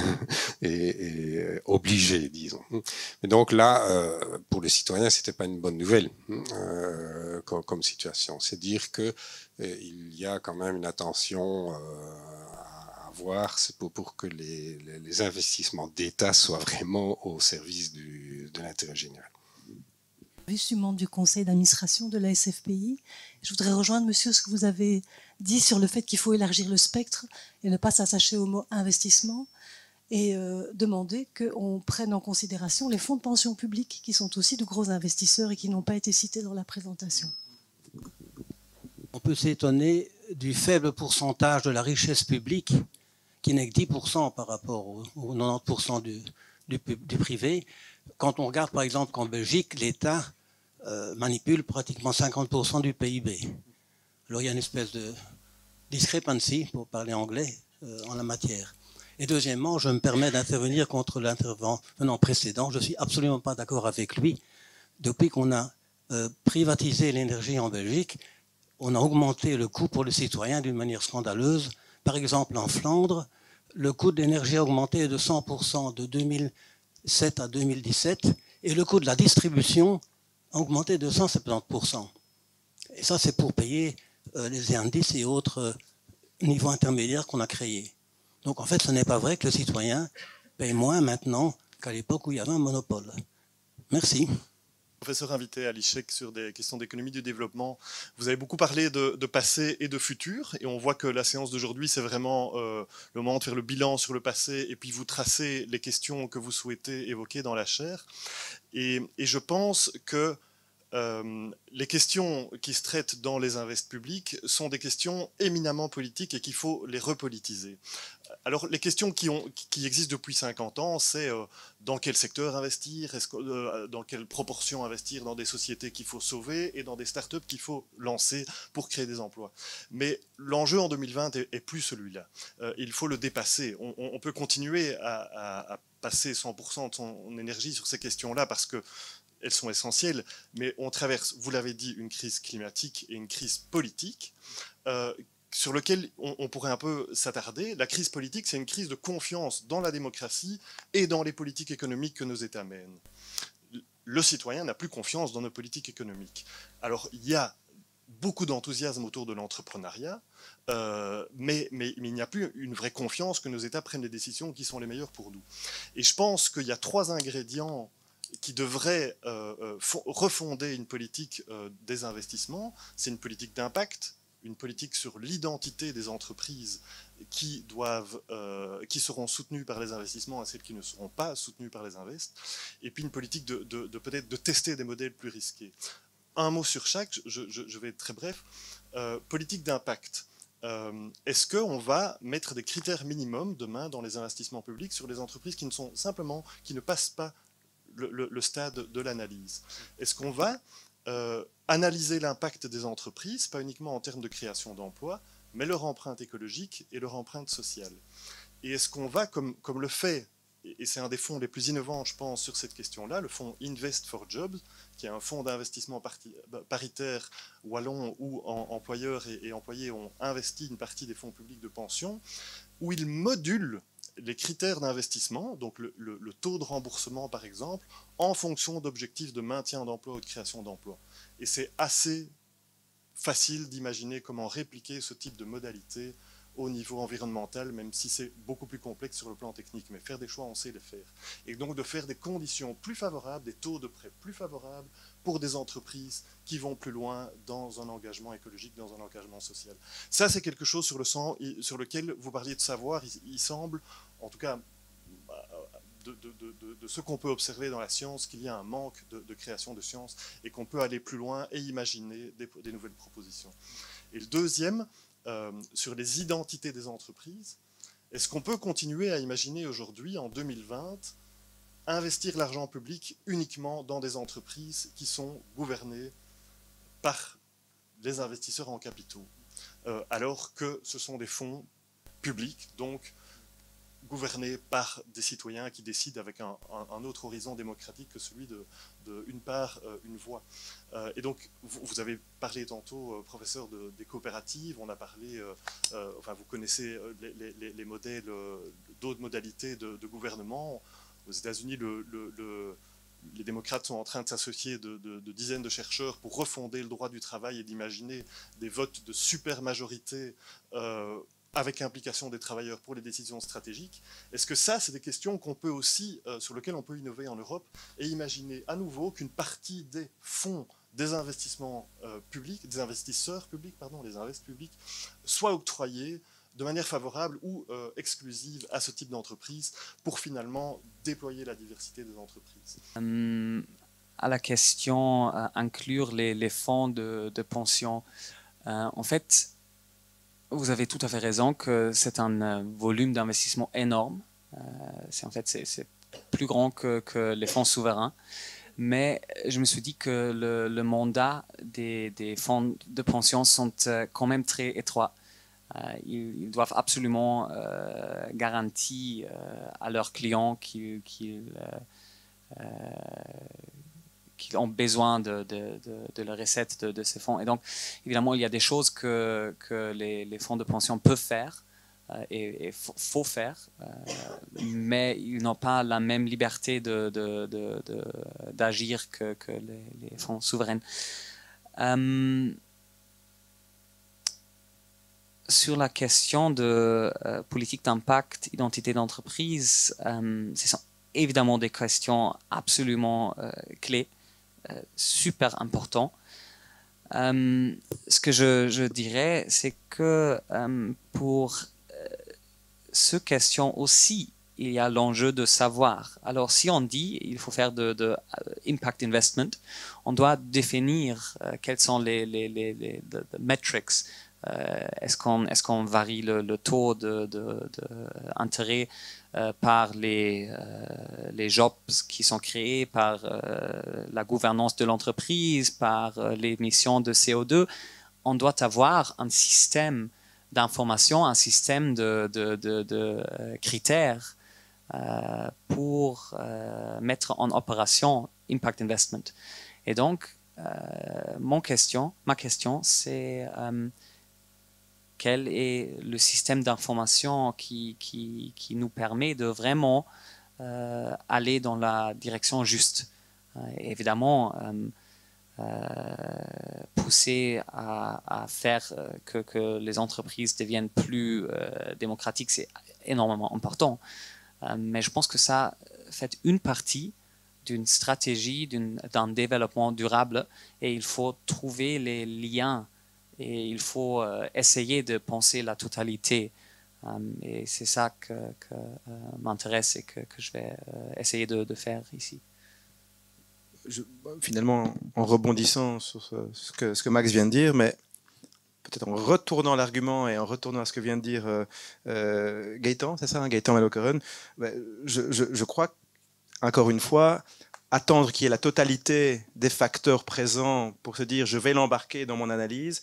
et obligé, disons. Mais donc là, pour les citoyens, c'était pas une bonne nouvelle comme situation. C'est dire que il y a quand même une attention à avoir, c'est pour que les investissements d'État soient vraiment au service de l'intérêt général. Je suis membre du conseil d'administration de la SFPI. Je voudrais rejoindre, monsieur, ce que vous avez dit sur le fait qu'il faut élargir le spectre et ne pas s'attacher au mot investissement et demander qu'on prenne en considération les fonds de pension publics qui sont aussi de gros investisseurs et qui n'ont pas été cités dans la présentation. On peut s'étonner du faible pourcentage de la richesse publique qui n'est que 10% par rapport aux 90% du privé. Quand on regarde par exemple qu'en Belgique, l'État manipule pratiquement 50% du PIB. Alors il y a une espèce de discrepancy, pour parler anglais, en la matière. Et deuxièmement, je me permets d'intervenir contre l'intervenant précédent. Je ne suis absolument pas d'accord avec lui. Depuis qu'on a privatisé l'énergie en Belgique, on a augmenté le coût pour le citoyen d'une manière scandaleuse. Par exemple, en Flandre, le coût de l'énergie a augmenté de 100% de 2007 à 2017 et le coût de la distribution a augmenté de 170%. Et ça, c'est pour payer les indices et autres niveaux intermédiaires qu'on a créés. Donc, en fait, ce n'est pas vrai que le citoyen paye moins maintenant qu'à l'époque où il y avait un monopole. Merci. Professeur invité à l'ICHEC sur des questions d'économie du développement, vous avez beaucoup parlé de passé et de futur, et on voit que la séance d'aujourd'hui, c'est vraiment le moment de faire le bilan sur le passé, et puis vous tracez les questions que vous souhaitez évoquer dans la chaire. Et je pense que les questions qui se traitent dans les invests publics sont des questions éminemment politiques et qu'il faut les repolitiser. Alors, les questions qui existent depuis 50 ans, c'est dans quel secteur investir, dans quelle proportion investir dans des sociétés qu'il faut sauver et dans des startups qu'il faut lancer pour créer des emplois. Mais l'enjeu en 2020 est plus celui-là. Il faut le dépasser. On peut continuer à passer 100% de son énergie sur ces questions-là parce que elles sont essentielles, mais on traverse, vous l'avez dit, une crise climatique et une crise politique sur lequel on pourrait un peu s'attarder. La crise politique, c'est une crise de confiance dans la démocratie et dans les politiques économiques que nos États mènent. Le citoyen n'a plus confiance dans nos politiques économiques. Alors, il y a beaucoup d'enthousiasme autour de l'entrepreneuriat, mais il n'y a plus une vraie confiance que nos États prennent les décisions qui sont les meilleures pour nous. Et je pense qu'il y a 3 ingrédients qui devrait refonder une politique des investissements. C'est une politique d'impact, une politique sur l'identité des entreprises qui seront soutenues par les investissements et celles qui ne seront pas soutenues par les invests, et puis une politique peut-être de tester des modèles plus risqués. Un mot sur chaque, je vais être très bref. Politique d'impact. Est-ce qu'on va mettre des critères minimums demain dans les investissements publics sur les entreprises qui ne passent pas le stade de l'analyse? Est-ce qu'on va analyser l'impact des entreprises, pas uniquement en termes de création d'emplois, mais leur empreinte écologique et leur empreinte sociale? Et est-ce qu'on va, comme le fait, et c'est un des fonds les plus innovants, je pense, sur cette question-là, le fonds Invest for Jobs, qui est un fonds d'investissement paritaire wallon où employeurs et employés ont investi une partie des fonds publics de pension, où ils modulent les critères d'investissement, donc le taux de remboursement par exemple, en fonction d'objectifs de maintien d'emploi ou de création d'emplois. Et c'est assez facile d'imaginer comment répliquer ce type de modalité au niveau environnemental, même si c'est beaucoup plus complexe sur le plan technique. Mais faire des choix, on sait les faire. Et donc de faire des conditions plus favorables, des taux de prêt plus favorables pour des entreprises qui vont plus loin dans un engagement écologique, dans un engagement social. Ça, c'est quelque chose sur lequel vous parliez de savoir. Il semble, en tout cas, de ce qu'on peut observer dans la science, qu'il y a un manque de création de science et qu'on peut aller plus loin et imaginer des nouvelles propositions. Et le deuxième, sur les identités des entreprises, est-ce qu'on peut continuer à imaginer aujourd'hui, en 2020, investir l'argent public uniquement dans des entreprises qui sont gouvernées par les investisseurs en capitaux, alors que ce sont des fonds publics, donc gouvernés par des citoyens qui décident avec un autre horizon démocratique que celui de une part, une voix. Et donc, vous avez parlé tantôt, professeur, des coopératives, on a parlé, enfin vous connaissez les modèles, d'autres modalités de gouvernement. Aux États-Unis, les démocrates sont en train de s'associer de dizaines de chercheurs pour refonder le droit du travail et d'imaginer des votes de supermajorité avec implication des travailleurs pour les décisions stratégiques. Est-ce que ça, c'est des questions qu'on peut aussi, sur lesquelles on peut innover en Europe et imaginer à nouveau qu'une partie des fonds des investissements publics, des investisseurs publics, pardon, les invests publics, soit octroyés de manière favorable ou exclusive à ce type d'entreprise pour finalement déployer la diversité des entreprises? À la question inclure les fonds de pension, en fait, vous avez tout à fait raison que c'est un volume d'investissement énorme. C'est plus grand que les fonds souverains. Mais je me suis dit que le mandat des fonds de pension sont quand même très étroits. Ils doivent absolument garantir à leurs clients qu'ils ont besoin de la recette de ces fonds. Et donc, évidemment, il y a des choses que les fonds de pension peuvent faire et faut faire, mais ils n'ont pas la même liberté d'agir que les fonds souverains. Sur la question de politique d'impact, identité d'entreprise, ce sont évidemment des questions absolument clés, super importantes. Ce que je dirais, c'est que pour ces questions aussi il y a l'enjeu de savoir. Alors, si on dit il faut faire de impact investment, on doit définir quels sont les metrics. Est-ce qu'on varie le taux d'intérêt par les jobs qui sont créés, par la gouvernance de l'entreprise, par l'émission de CO2? On doit avoir un système d'information, un système de critères pour mettre en opération impact investment. Et donc, ma question, c'est quel est le système d'information qui nous permet de vraiment aller dans la direction juste. Évidemment, pousser à faire que les entreprises deviennent plus démocratiques, c'est énormément important. Mais je pense que ça fait une partie d'une stratégie, d'un développement durable, et il faut trouver les liens et il faut essayer de penser la totalité. Et c'est ça que m'intéresse et que je vais essayer de faire ici. Finalement, en rebondissant sur ce que Max vient de dire, mais peut-être en retournant l'argument et en retournant à ce que vient de dire Gaëtan, c'est ça, hein, Gaëtan Maloceren, je crois, encore une fois, attendre qu'il y ait la totalité des facteurs présents pour se dire je vais l'embarquer dans mon analyse,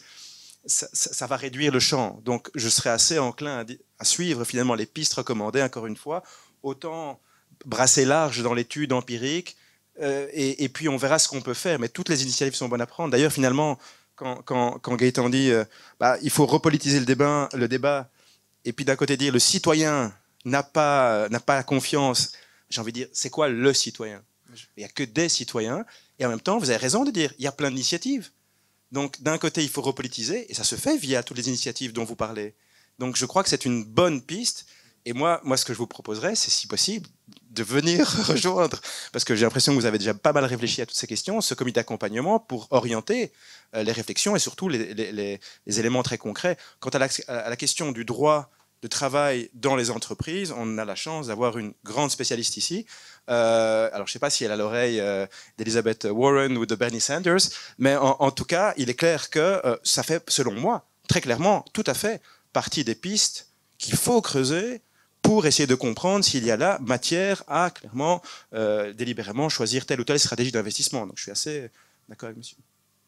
ça va réduire le champ. Donc je serais assez enclin à suivre finalement les pistes recommandées, encore une fois, autant brasser large dans l'étude empirique, et puis on verra ce qu'on peut faire. Mais toutes les initiatives sont bonnes à prendre. D'ailleurs, finalement, quand Gaëtan dit il faut repolitiser le débat, et puis d'un côté dire le citoyen n'a pas confiance, j'ai envie de dire, c'est quoi le citoyen? Il n'y a que des citoyens, et en même temps, vous avez raison de dire, il y a plein d'initiatives. Donc d'un côté, il faut repolitiser, et ça se fait via toutes les initiatives dont vous parlez. Donc je crois que c'est une bonne piste, et moi ce que je vous proposerais, c'est si possible, de venir rejoindre, parce que j'ai l'impression que vous avez déjà pas mal réfléchi à toutes ces questions, ce comité d'accompagnement pour orienter les réflexions et surtout les éléments très concrets. Quant à la question du droit de travail dans les entreprises, on a la chance d'avoir une grande spécialiste ici. Alors, je ne sais pas si elle a l'oreille d'Elizabeth Warren ou de Bernie Sanders, mais en tout cas, il est clair que ça fait, selon moi, très clairement, tout à fait partie des pistes qu'il faut creuser pour essayer de comprendre s'il y a là matière à clairement, délibérément choisir telle ou telle stratégie d'investissement. Donc, je suis assez d'accord avec monsieur.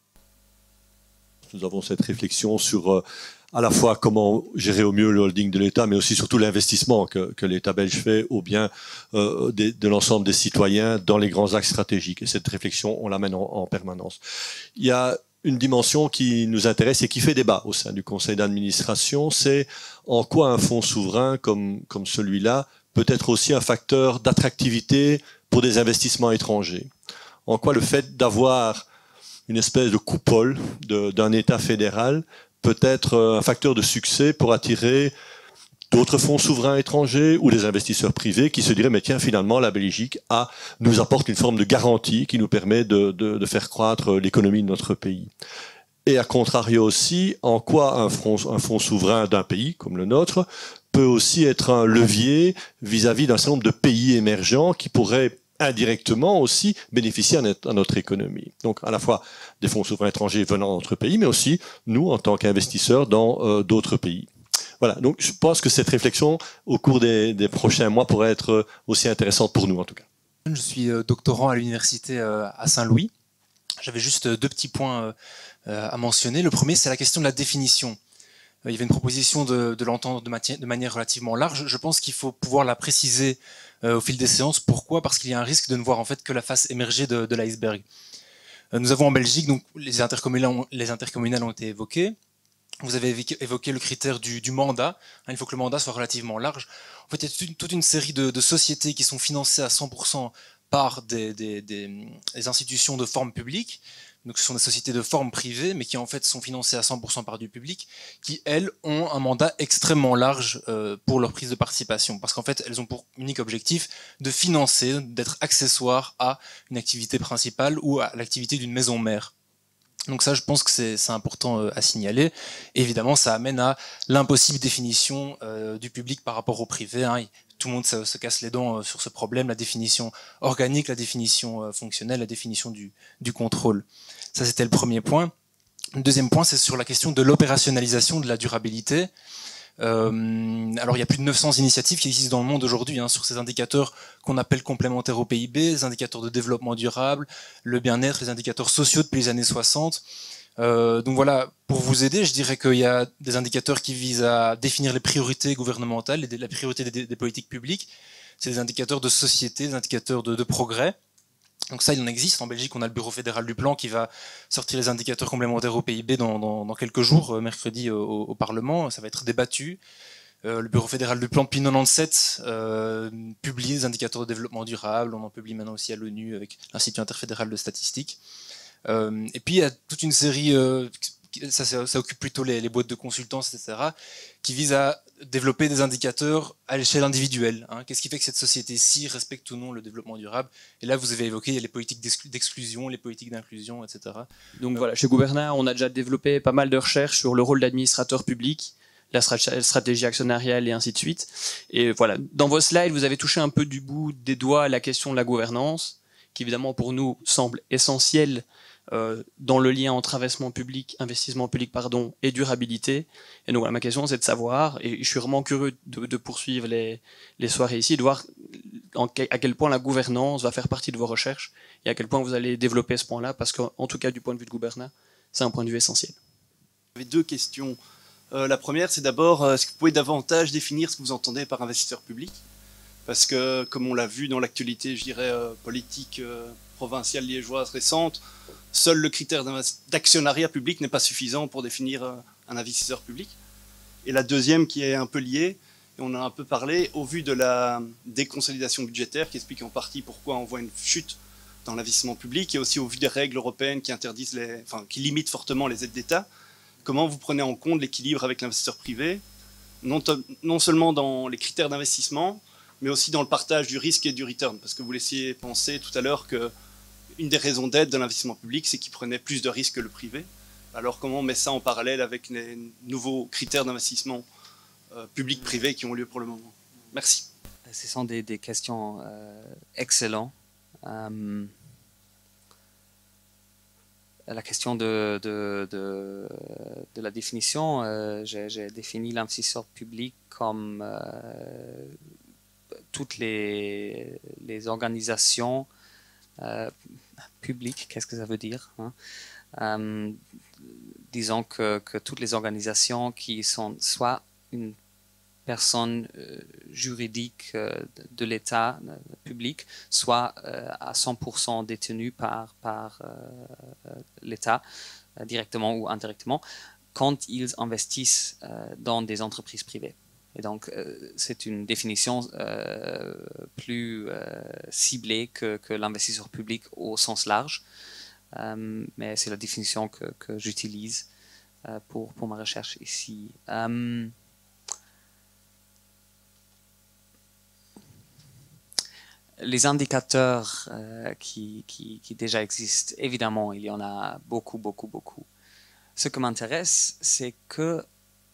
Nous avons cette réflexion sur à la fois comment gérer au mieux le holding de l'État, mais aussi surtout l'investissement que l'État belge fait au bien de l'ensemble des citoyens dans les grands axes stratégiques. Et cette réflexion, on l'amène en permanence. Il y a une dimension qui nous intéresse et qui fait débat au sein du conseil d'administration, c'est en quoi un fonds souverain comme celui-là peut être aussi un facteur d'attractivité pour des investissements étrangers. En quoi le fait d'avoir une espèce de coupole d'un État fédéral peut être un facteur de succès pour attirer d'autres fonds souverains étrangers ou des investisseurs privés qui se diraient mais tiens, finalement la Belgique nous apporte une forme de garantie qui nous permet de faire croître l'économie de notre pays. Et à contrario aussi, en quoi un fonds souverain d'un pays comme le nôtre peut aussi être un levier vis-à-vis d'un certain nombre de pays émergents qui pourraient indirectement aussi bénéficier à notre économie. Donc à la fois des fonds souverains étrangers venant de notre pays, mais aussi nous en tant qu'investisseurs dans d'autres pays. Voilà, donc je pense que cette réflexion au cours des prochains mois pourrait être aussi intéressante pour nous en tout cas. Je suis doctorant à l'université à Saint-Louis. J'avais juste deux petits points à mentionner. Le premier, c'est la question de la définition. Il y avait une proposition de l'entendre de manière relativement large. Je pense qu'il faut pouvoir la préciser au fil des séances. Pourquoi? Parce qu'il y a un risque de ne voir en fait que la face émergée de l'iceberg. Nous avons en Belgique, donc les intercommunales ont été évoquées. Vous avez évoqué le critère du mandat. Il faut que le mandat soit relativement large. En fait, il y a toute une série de sociétés qui sont financées à 100% par des institutions de forme publique. Donc, ce sont des sociétés de forme privée, mais qui en fait sont financées à 100% par du public, qui elles ont un mandat extrêmement large pour leur prise de participation, parce qu'en fait elles ont pour unique objectif de financer, d'être accessoires à une activité principale ou à l'activité d'une maison mère. Donc ça, je pense que c'est important à signaler. Et évidemment, ça amène à l'impossible définition du public par rapport au privé. Hein. Tout le monde se casse les dents sur ce problème, la définition organique, la définition fonctionnelle, la définition du contrôle. Ça, c'était le premier point. Le deuxième point, c'est sur la question de l'opérationnalisation de la durabilité. Alors, il y a plus de 900 initiatives qui existent dans le monde aujourd'hui sur ces indicateurs qu'on appelle complémentaires au PIB, les indicateurs de développement durable, le bien-être, les indicateurs sociaux depuis les années 60. Donc voilà, pour vous aider, je dirais qu'il y a des indicateurs qui visent à définir les priorités gouvernementales, la priorité des politiques publiques. C'est des indicateurs de société, des indicateurs de progrès. Donc ça, il en existe. En Belgique, on a le Bureau fédéral du plan qui va sortir les indicateurs complémentaires au PIB dans quelques jours, mercredi au Parlement. Ça va être débattu. Le Bureau fédéral du plan, depuis 1997, publie les indicateurs de développement durable. On en publie maintenant aussi à l'ONU avec l'Institut interfédéral de statistique. Et puis, il y a toute une série, ça occupe plutôt les boîtes de consultance, etc., qui visent à développer des indicateurs à l'échelle individuelle. Qu'est-ce qui fait que cette société-ci respecte ou non le développement durable? Et là, vous avez évoqué les politiques d'exclusion, les politiques d'inclusion, etc. Donc voilà, chez Gouverna, on a déjà développé pas mal de recherches sur le rôle d'administrateur public, la stratégie actionnariale et ainsi de suite. Et voilà, dans vos slides, vous avez touché un peu du bout des doigts la question de la gouvernance, qui évidemment pour nous semble essentielle dans le lien entre investissement public, et durabilité. Et donc voilà, ma question c'est de savoir, et je suis vraiment curieux de poursuivre les soirées ici, de voir à quel point la gouvernance va faire partie de vos recherches et à quel point vous allez développer ce point-là, parce qu'en tout cas du point de vue de Gouverna, c'est un point de vue essentiel. J'avais deux questions. La première, c'est d'abord, est-ce que vous pouvez davantage définir ce que vous entendez par investisseur public? Parce que, comme on l'a vu dans l'actualité, je dirais, politique provinciale liégeoise récente, seul le critère d'actionnariat public n'est pas suffisant pour définir un investisseur public. Et la deuxième, qui est un peu liée, et on en a un peu parlé, au vu de la déconsolidation budgétaire, qui explique en partie pourquoi on voit une chute dans l'investissement public, et aussi au vu des règles européennes qui interdisent qui limitent fortement les aides d'État, comment vous prenez en compte l'équilibre avec l'investisseur privé, non seulement dans les critères d'investissement, mais aussi dans le partage du risque et du return, parce que vous laissiez penser tout à l'heure que une des raisons d'être de l'investissement public, c'est qu'il prenait plus de risques que le privé. Alors comment on met ça en parallèle avec les nouveaux critères d'investissement public-privé qui ont lieu pour le moment? Merci. Ce sont des questions excellentes. La question de la définition, j'ai défini l'investisseur public comme toutes les organisations publiques. Qu'est-ce que ça veut dire, disons que toutes les organisations qui sont soit une personne juridique de l'État public, soit à 100% détenues par l'État, directement ou indirectement, quand ils investissent dans des entreprises privées. Et donc, c'est une définition plus ciblée que l'investisseur public au sens large, mais c'est la définition que j'utilise pour ma recherche ici. Les indicateurs qui déjà existent, évidemment, il y en a beaucoup. Ce qui m'intéresse, c'est que,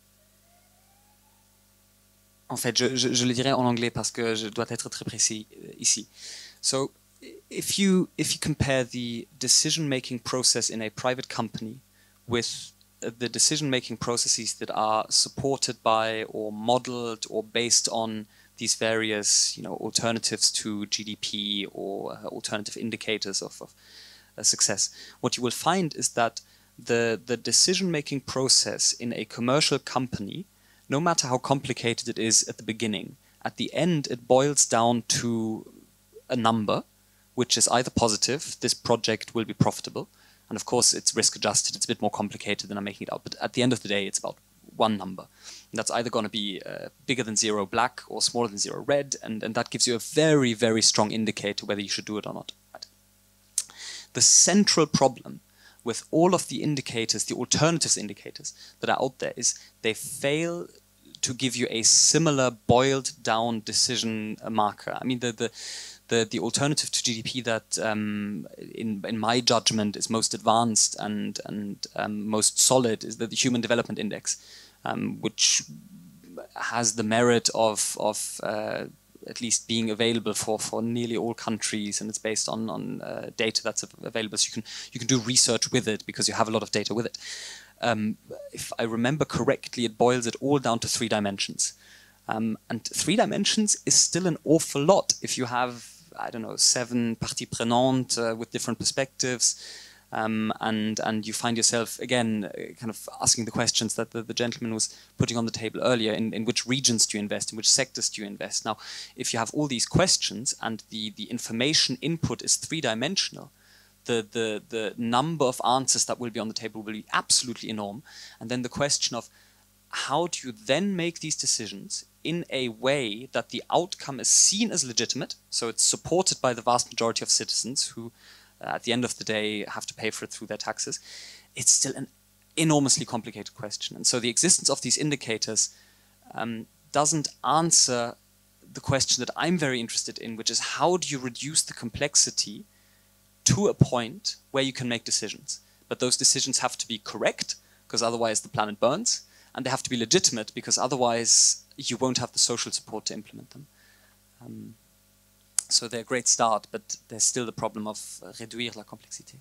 en fait, je le dirais en anglais parce que je dois être très précis ici. So, if you compare the decision-making process in a private company with the decision-making processes that are supported by or modeled or based on these various, alternatives to GDP or alternative indicators of success, what you will find is that the decision-making process in a commercial company, no matter how complicated it is at the beginning, at the end it boils down to a number, which is either positive, this project will be profitable, and of course it's risk-adjusted, it's a bit more complicated than I'm making it out, but at the end of the day it's about one number. And that's either going to be bigger than 0 black or smaller than 0 red, and that gives you a very, very strong indicator whether you should do it or not. Right. The central problem with all of the indicators, the alternatives indicators that are out there, is they fail to give you a similar boiled down decision marker. I mean, the the alternative to GDP that, in my judgment, is most advanced and most solid is the Human Development Index, which has the merit of at least being available for nearly all countries, and it's based on data that's available. So you can do research with it because you have a lot of data with it. If I remember correctly, it boils it all down to 3 dimensions. And 3 dimensions is still an awful lot if you have, I don't know, 7 parties prenantes with different perspectives, and you find yourself, again, kind of asking the questions that the gentleman was putting on the table earlier, in which regions do you invest, in which sectors do you invest. Now, if you have all these questions and the information input is 3-dimensional, the number of answers that will be on the table will be absolutely enormous. And then the question of how do you then make these decisions in a way that the outcome is seen as legitimate, so it's supported by the vast majority of citizens who, at the end of the day, have to pay for it through their taxes, it's still an enormously complicated question. And so the existence of these indicators doesn't answer the question that I'm very interested in, which is how do you reduce the complexity to a point where you can make decisions. But those decisions have to be correct, because otherwise the planet burns, and they have to be legitimate, because otherwise you won't have the social support to implement them. So they're a great start, but there's still the problem of réduire la complexité.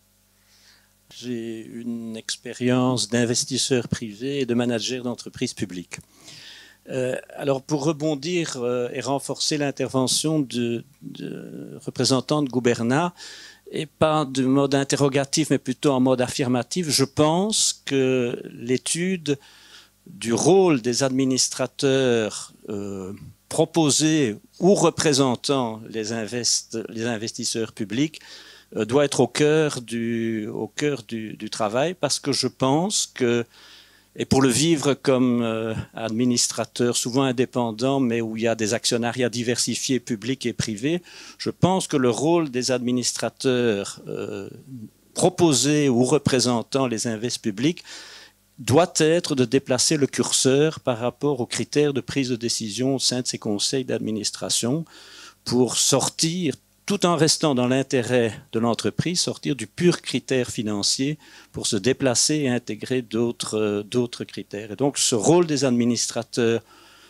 J'ai une expérience d'investisseur privé et de manager d'entreprises publiques. Alors, pour rebondir et renforcer l'intervention de représentants de Gouberna, et pas de mode interrogatif, mais plutôt en mode affirmatif, je pense que l'étude du rôle des administrateurs proposés ou représentant les investisseurs publics doit être au cœur du travail, parce que je pense que, et pour le vivre comme administrateur souvent indépendant, mais où il y a des actionnariats diversifiés, publics et privés, je pense que le rôle des administrateurs proposés ou représentant les investissements publics doit être de déplacer le curseur par rapport aux critères de prise de décision au sein de ces conseils d'administration pour sortir, tout en restant dans l'intérêt de l'entreprise, sortir du pur critère financier pour se déplacer et intégrer d'autres critères. Et donc ce rôle des administrateurs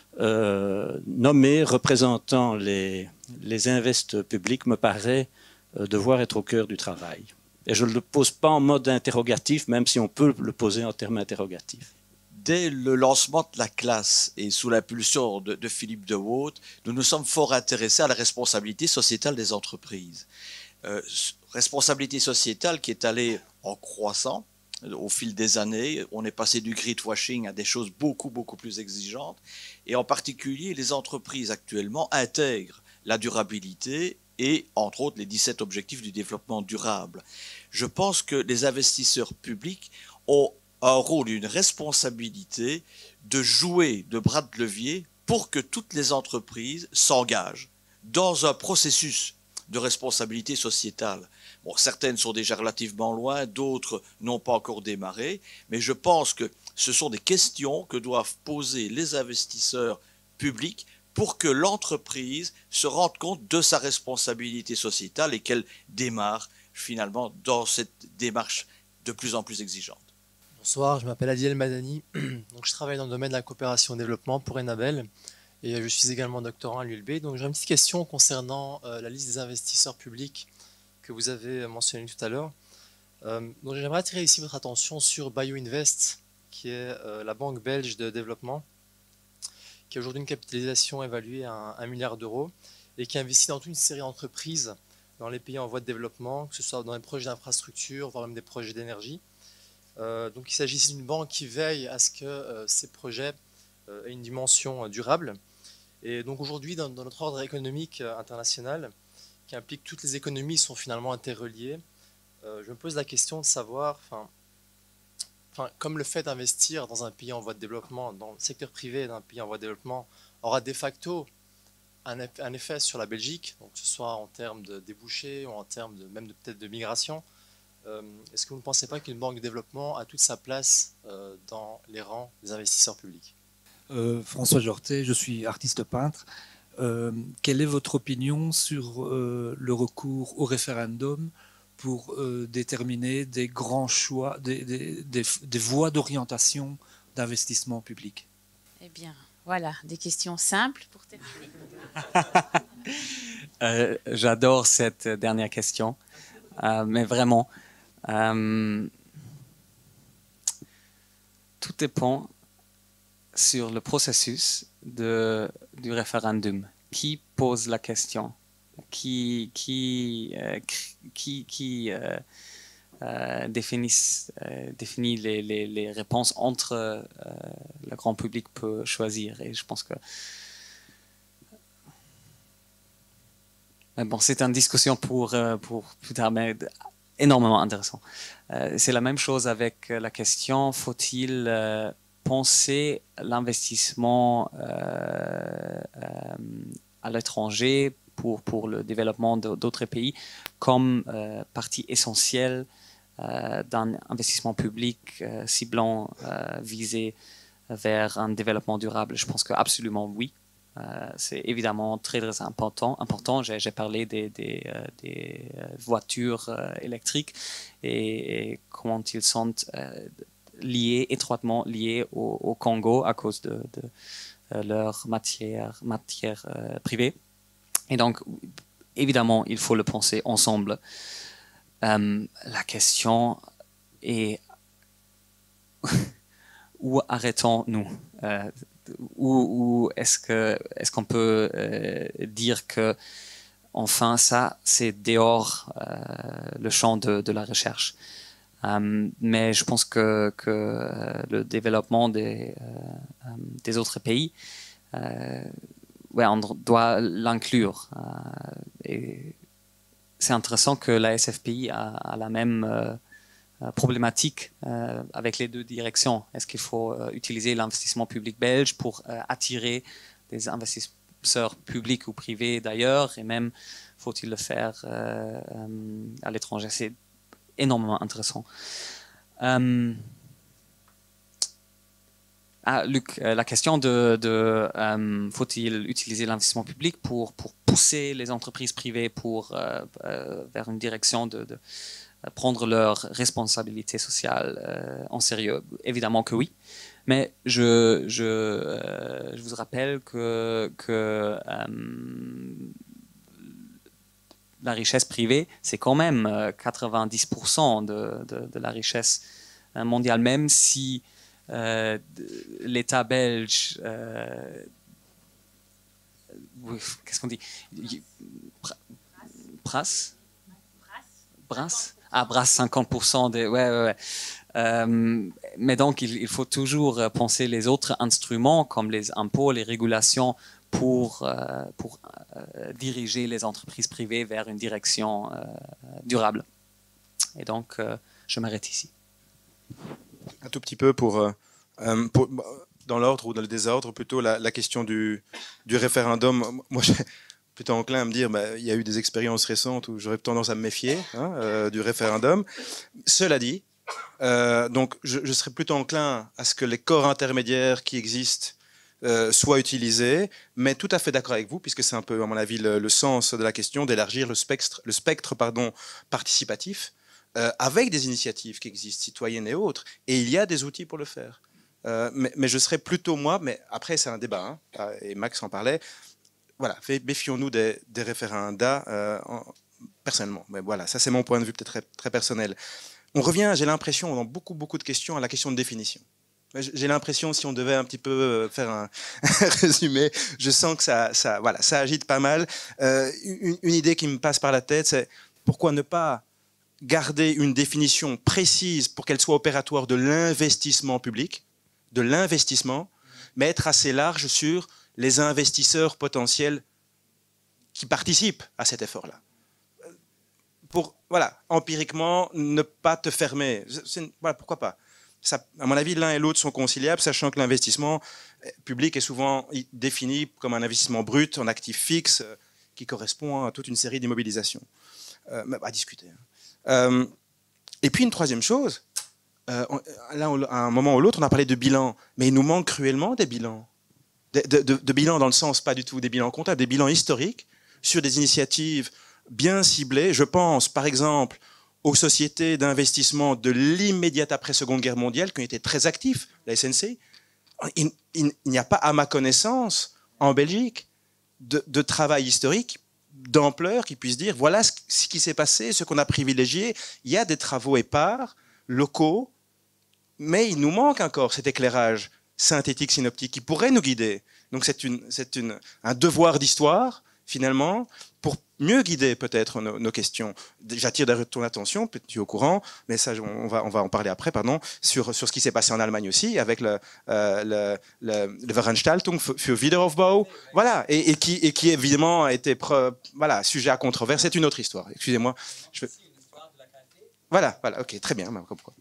nommés représentant les invests publics me paraît devoir être au cœur du travail. Et je ne le pose pas en mode interrogatif, même si on peut le poser en termes interrogatifs. Dès le lancement de la classe et sous l'impulsion de Philippe de Waut, nous nous sommes fort intéressés à la responsabilité sociétale des entreprises. Responsabilité sociétale qui est allée en croissant au fil des années. On est passé du greenwashing à des choses beaucoup plus exigeantes. Et en particulier, les entreprises actuellement intègrent la durabilité et, entre autres, les 17 objectifs du développement durable. Je pense que les investisseurs publics ont un rôle, une responsabilité de jouer de bras de levier pour que toutes les entreprises s'engagent dans un processus de responsabilité sociétale. Bon, certaines sont déjà relativement loin, d'autres n'ont pas encore démarré, mais je pense que ce sont des questions que doivent poser les investisseurs publics pour que l'entreprise se rende compte de sa responsabilité sociétale et qu'elle démarre finalement dans cette démarche de plus en plus exigeante. Bonsoir, je m'appelle Adiel Madani, donc je travaille dans le domaine de la coopération au développement pour Enabel et je suis également doctorant à l'ULB. Donc j'ai une petite question concernant la liste des investisseurs publics que vous avez mentionnée tout à l'heure. Donc j'aimerais attirer ici votre attention sur BioInvest, qui est la banque belge de développement, qui a aujourd'hui une capitalisation évaluée à 1 milliard d'euros et qui investit dans toute une série d'entreprises dans les pays en voie de développement, que ce soit dans les projets d'infrastructure, voire même des projets d'énergie. Donc il s'agit ici d'une banque qui veille à ce que ces projets aient une dimension durable. Et donc aujourd'hui, dans notre ordre économique international, qui implique que toutes les économies sont finalement interreliées, je me pose la question de savoir, comme le fait d'investir dans un pays en voie de développement, dans le secteur privé d'un pays en voie de développement, aura de facto un effet sur la Belgique, donc que ce soit en termes de débouchés ou en termes même peut-être de migration. Est-ce que vous ne pensez pas qu'une banque de développement a toute sa place dans les rangs des investisseurs publics? François Jortet, je suis artiste peintre. quelle est votre opinion sur le recours au référendum pour déterminer des grands choix, des voies d'orientation d'investissement public? Eh bien, voilà, des questions simples pour terminer. J'adore cette dernière question, mais vraiment, tout dépend sur le processus du référendum. Qui pose la question? Qui définit les réponses entre le grand public peut choisir. Et je pense que bon, c'est une discussion pour plus tard, mais énormément intéressant. C'est la même chose avec la question, faut-il penser l'investissement à l'étranger pour le développement d'autres pays comme partie essentielle d'un investissement public ciblant, visé vers un développement durable? Je pense qu'absolument oui. C'est évidemment très important. J'ai parlé des voitures électriques et comment ils sont étroitement liés au Congo à cause de leur matière privée. Et donc, évidemment, il faut le penser ensemble. La question est où arrêtons-nous? Ou est-ce qu'on peut dire que enfin ça c'est dehors le champ de la recherche? Mais je pense que le développement des autres pays, on doit l'inclure. Et c'est intéressant que la SFPI a la même problématique avec les deux directions. Est-ce qu'il faut utiliser l'investissement public belge pour attirer des investisseurs publics ou privés d'ailleurs, et même faut-il le faire à l'étranger? C'est énormément intéressant. Luc, la question de faut-il utiliser l'investissement public pour pousser les entreprises privées vers une direction de prendre leurs responsabilités sociales en sérieux? Évidemment que oui. Mais je vous rappelle que la richesse privée, c'est quand même 90% de la richesse mondiale, même si l'État belge, qu'est-ce qu'on dit? Brasse 50% des... Ouais. Mais donc, il faut toujours penser les autres instruments, comme les impôts, les régulations, pour diriger les entreprises privées vers une direction durable. Et donc, je m'arrête ici. Un tout petit peu pour dans l'ordre ou dans le désordre, plutôt la question du référendum. Moi, j'ai plutôt enclin à me dire, il y a eu des expériences récentes où j'aurais tendance à me méfier du référendum. Cela dit, donc je serais plutôt enclin à ce que les corps intermédiaires qui existent soient utilisés, mais tout à fait d'accord avec vous, puisque c'est un peu, à mon avis, le sens de la question d'élargir le spectre participatif avec des initiatives qui existent, citoyennes et autres. Et il y a des outils pour le faire. Mais je serais plutôt, moi, mais après c'est un débat, et Max en parlait, voilà, méfions-nous des référendats personnellement. Mais voilà, ça c'est mon point de vue peut-être très, très personnel. On revient, j'ai l'impression, dans beaucoup de questions, à la question de définition. J'ai l'impression, si on devait un petit peu faire un résumé, je sens que ça agite pas mal. Une idée qui me passe par la tête, c'est pourquoi ne pas garder une définition précise pour qu'elle soit opératoire de l'investissement public, de l'investissement, mais être assez large sur les investisseurs potentiels qui participent à cet effort-là. Pour, empiriquement, ne pas te fermer. Pourquoi pas? Ça, à mon avis, l'un et l'autre sont conciliables, sachant que l'investissement public est souvent défini comme un investissement brut en actifs fixes qui correspond à toute une série d'immobilisations. À discuter. Et puis une troisième chose, là, à un moment ou l'autre, on a parlé de bilan, mais il nous manque cruellement des bilans. de bilans dans le sens pas du tout des bilans comptables, des bilans historiques sur des initiatives bien ciblées. Je pense par exemple aux sociétés d'investissement de l'immédiate après-Seconde Guerre mondiale qui ont été très actifs, la SNC. Il n'y a pas, à ma connaissance, en Belgique, de travail historique d'ampleur qui puisse dire voilà ce qui s'est passé, ce qu'on a privilégié. Il y a des travaux épars, locaux, mais il nous manque encore cet éclairage synthétique, synoptique, qui pourrait nous guider. Donc c'est un devoir d'histoire, finalement, pour mieux guider peut-être nos questions. J'attire ton attention, tu es au courant, mais ça, on va en parler après, pardon, sur ce qui s'est passé en Allemagne aussi, avec le Veranstaltung für Wiederaufbau, voilà, et qui évidemment a été sujet à controverse. C'est une autre histoire, excusez-moi. Voilà, ok, très bien. Pourquoi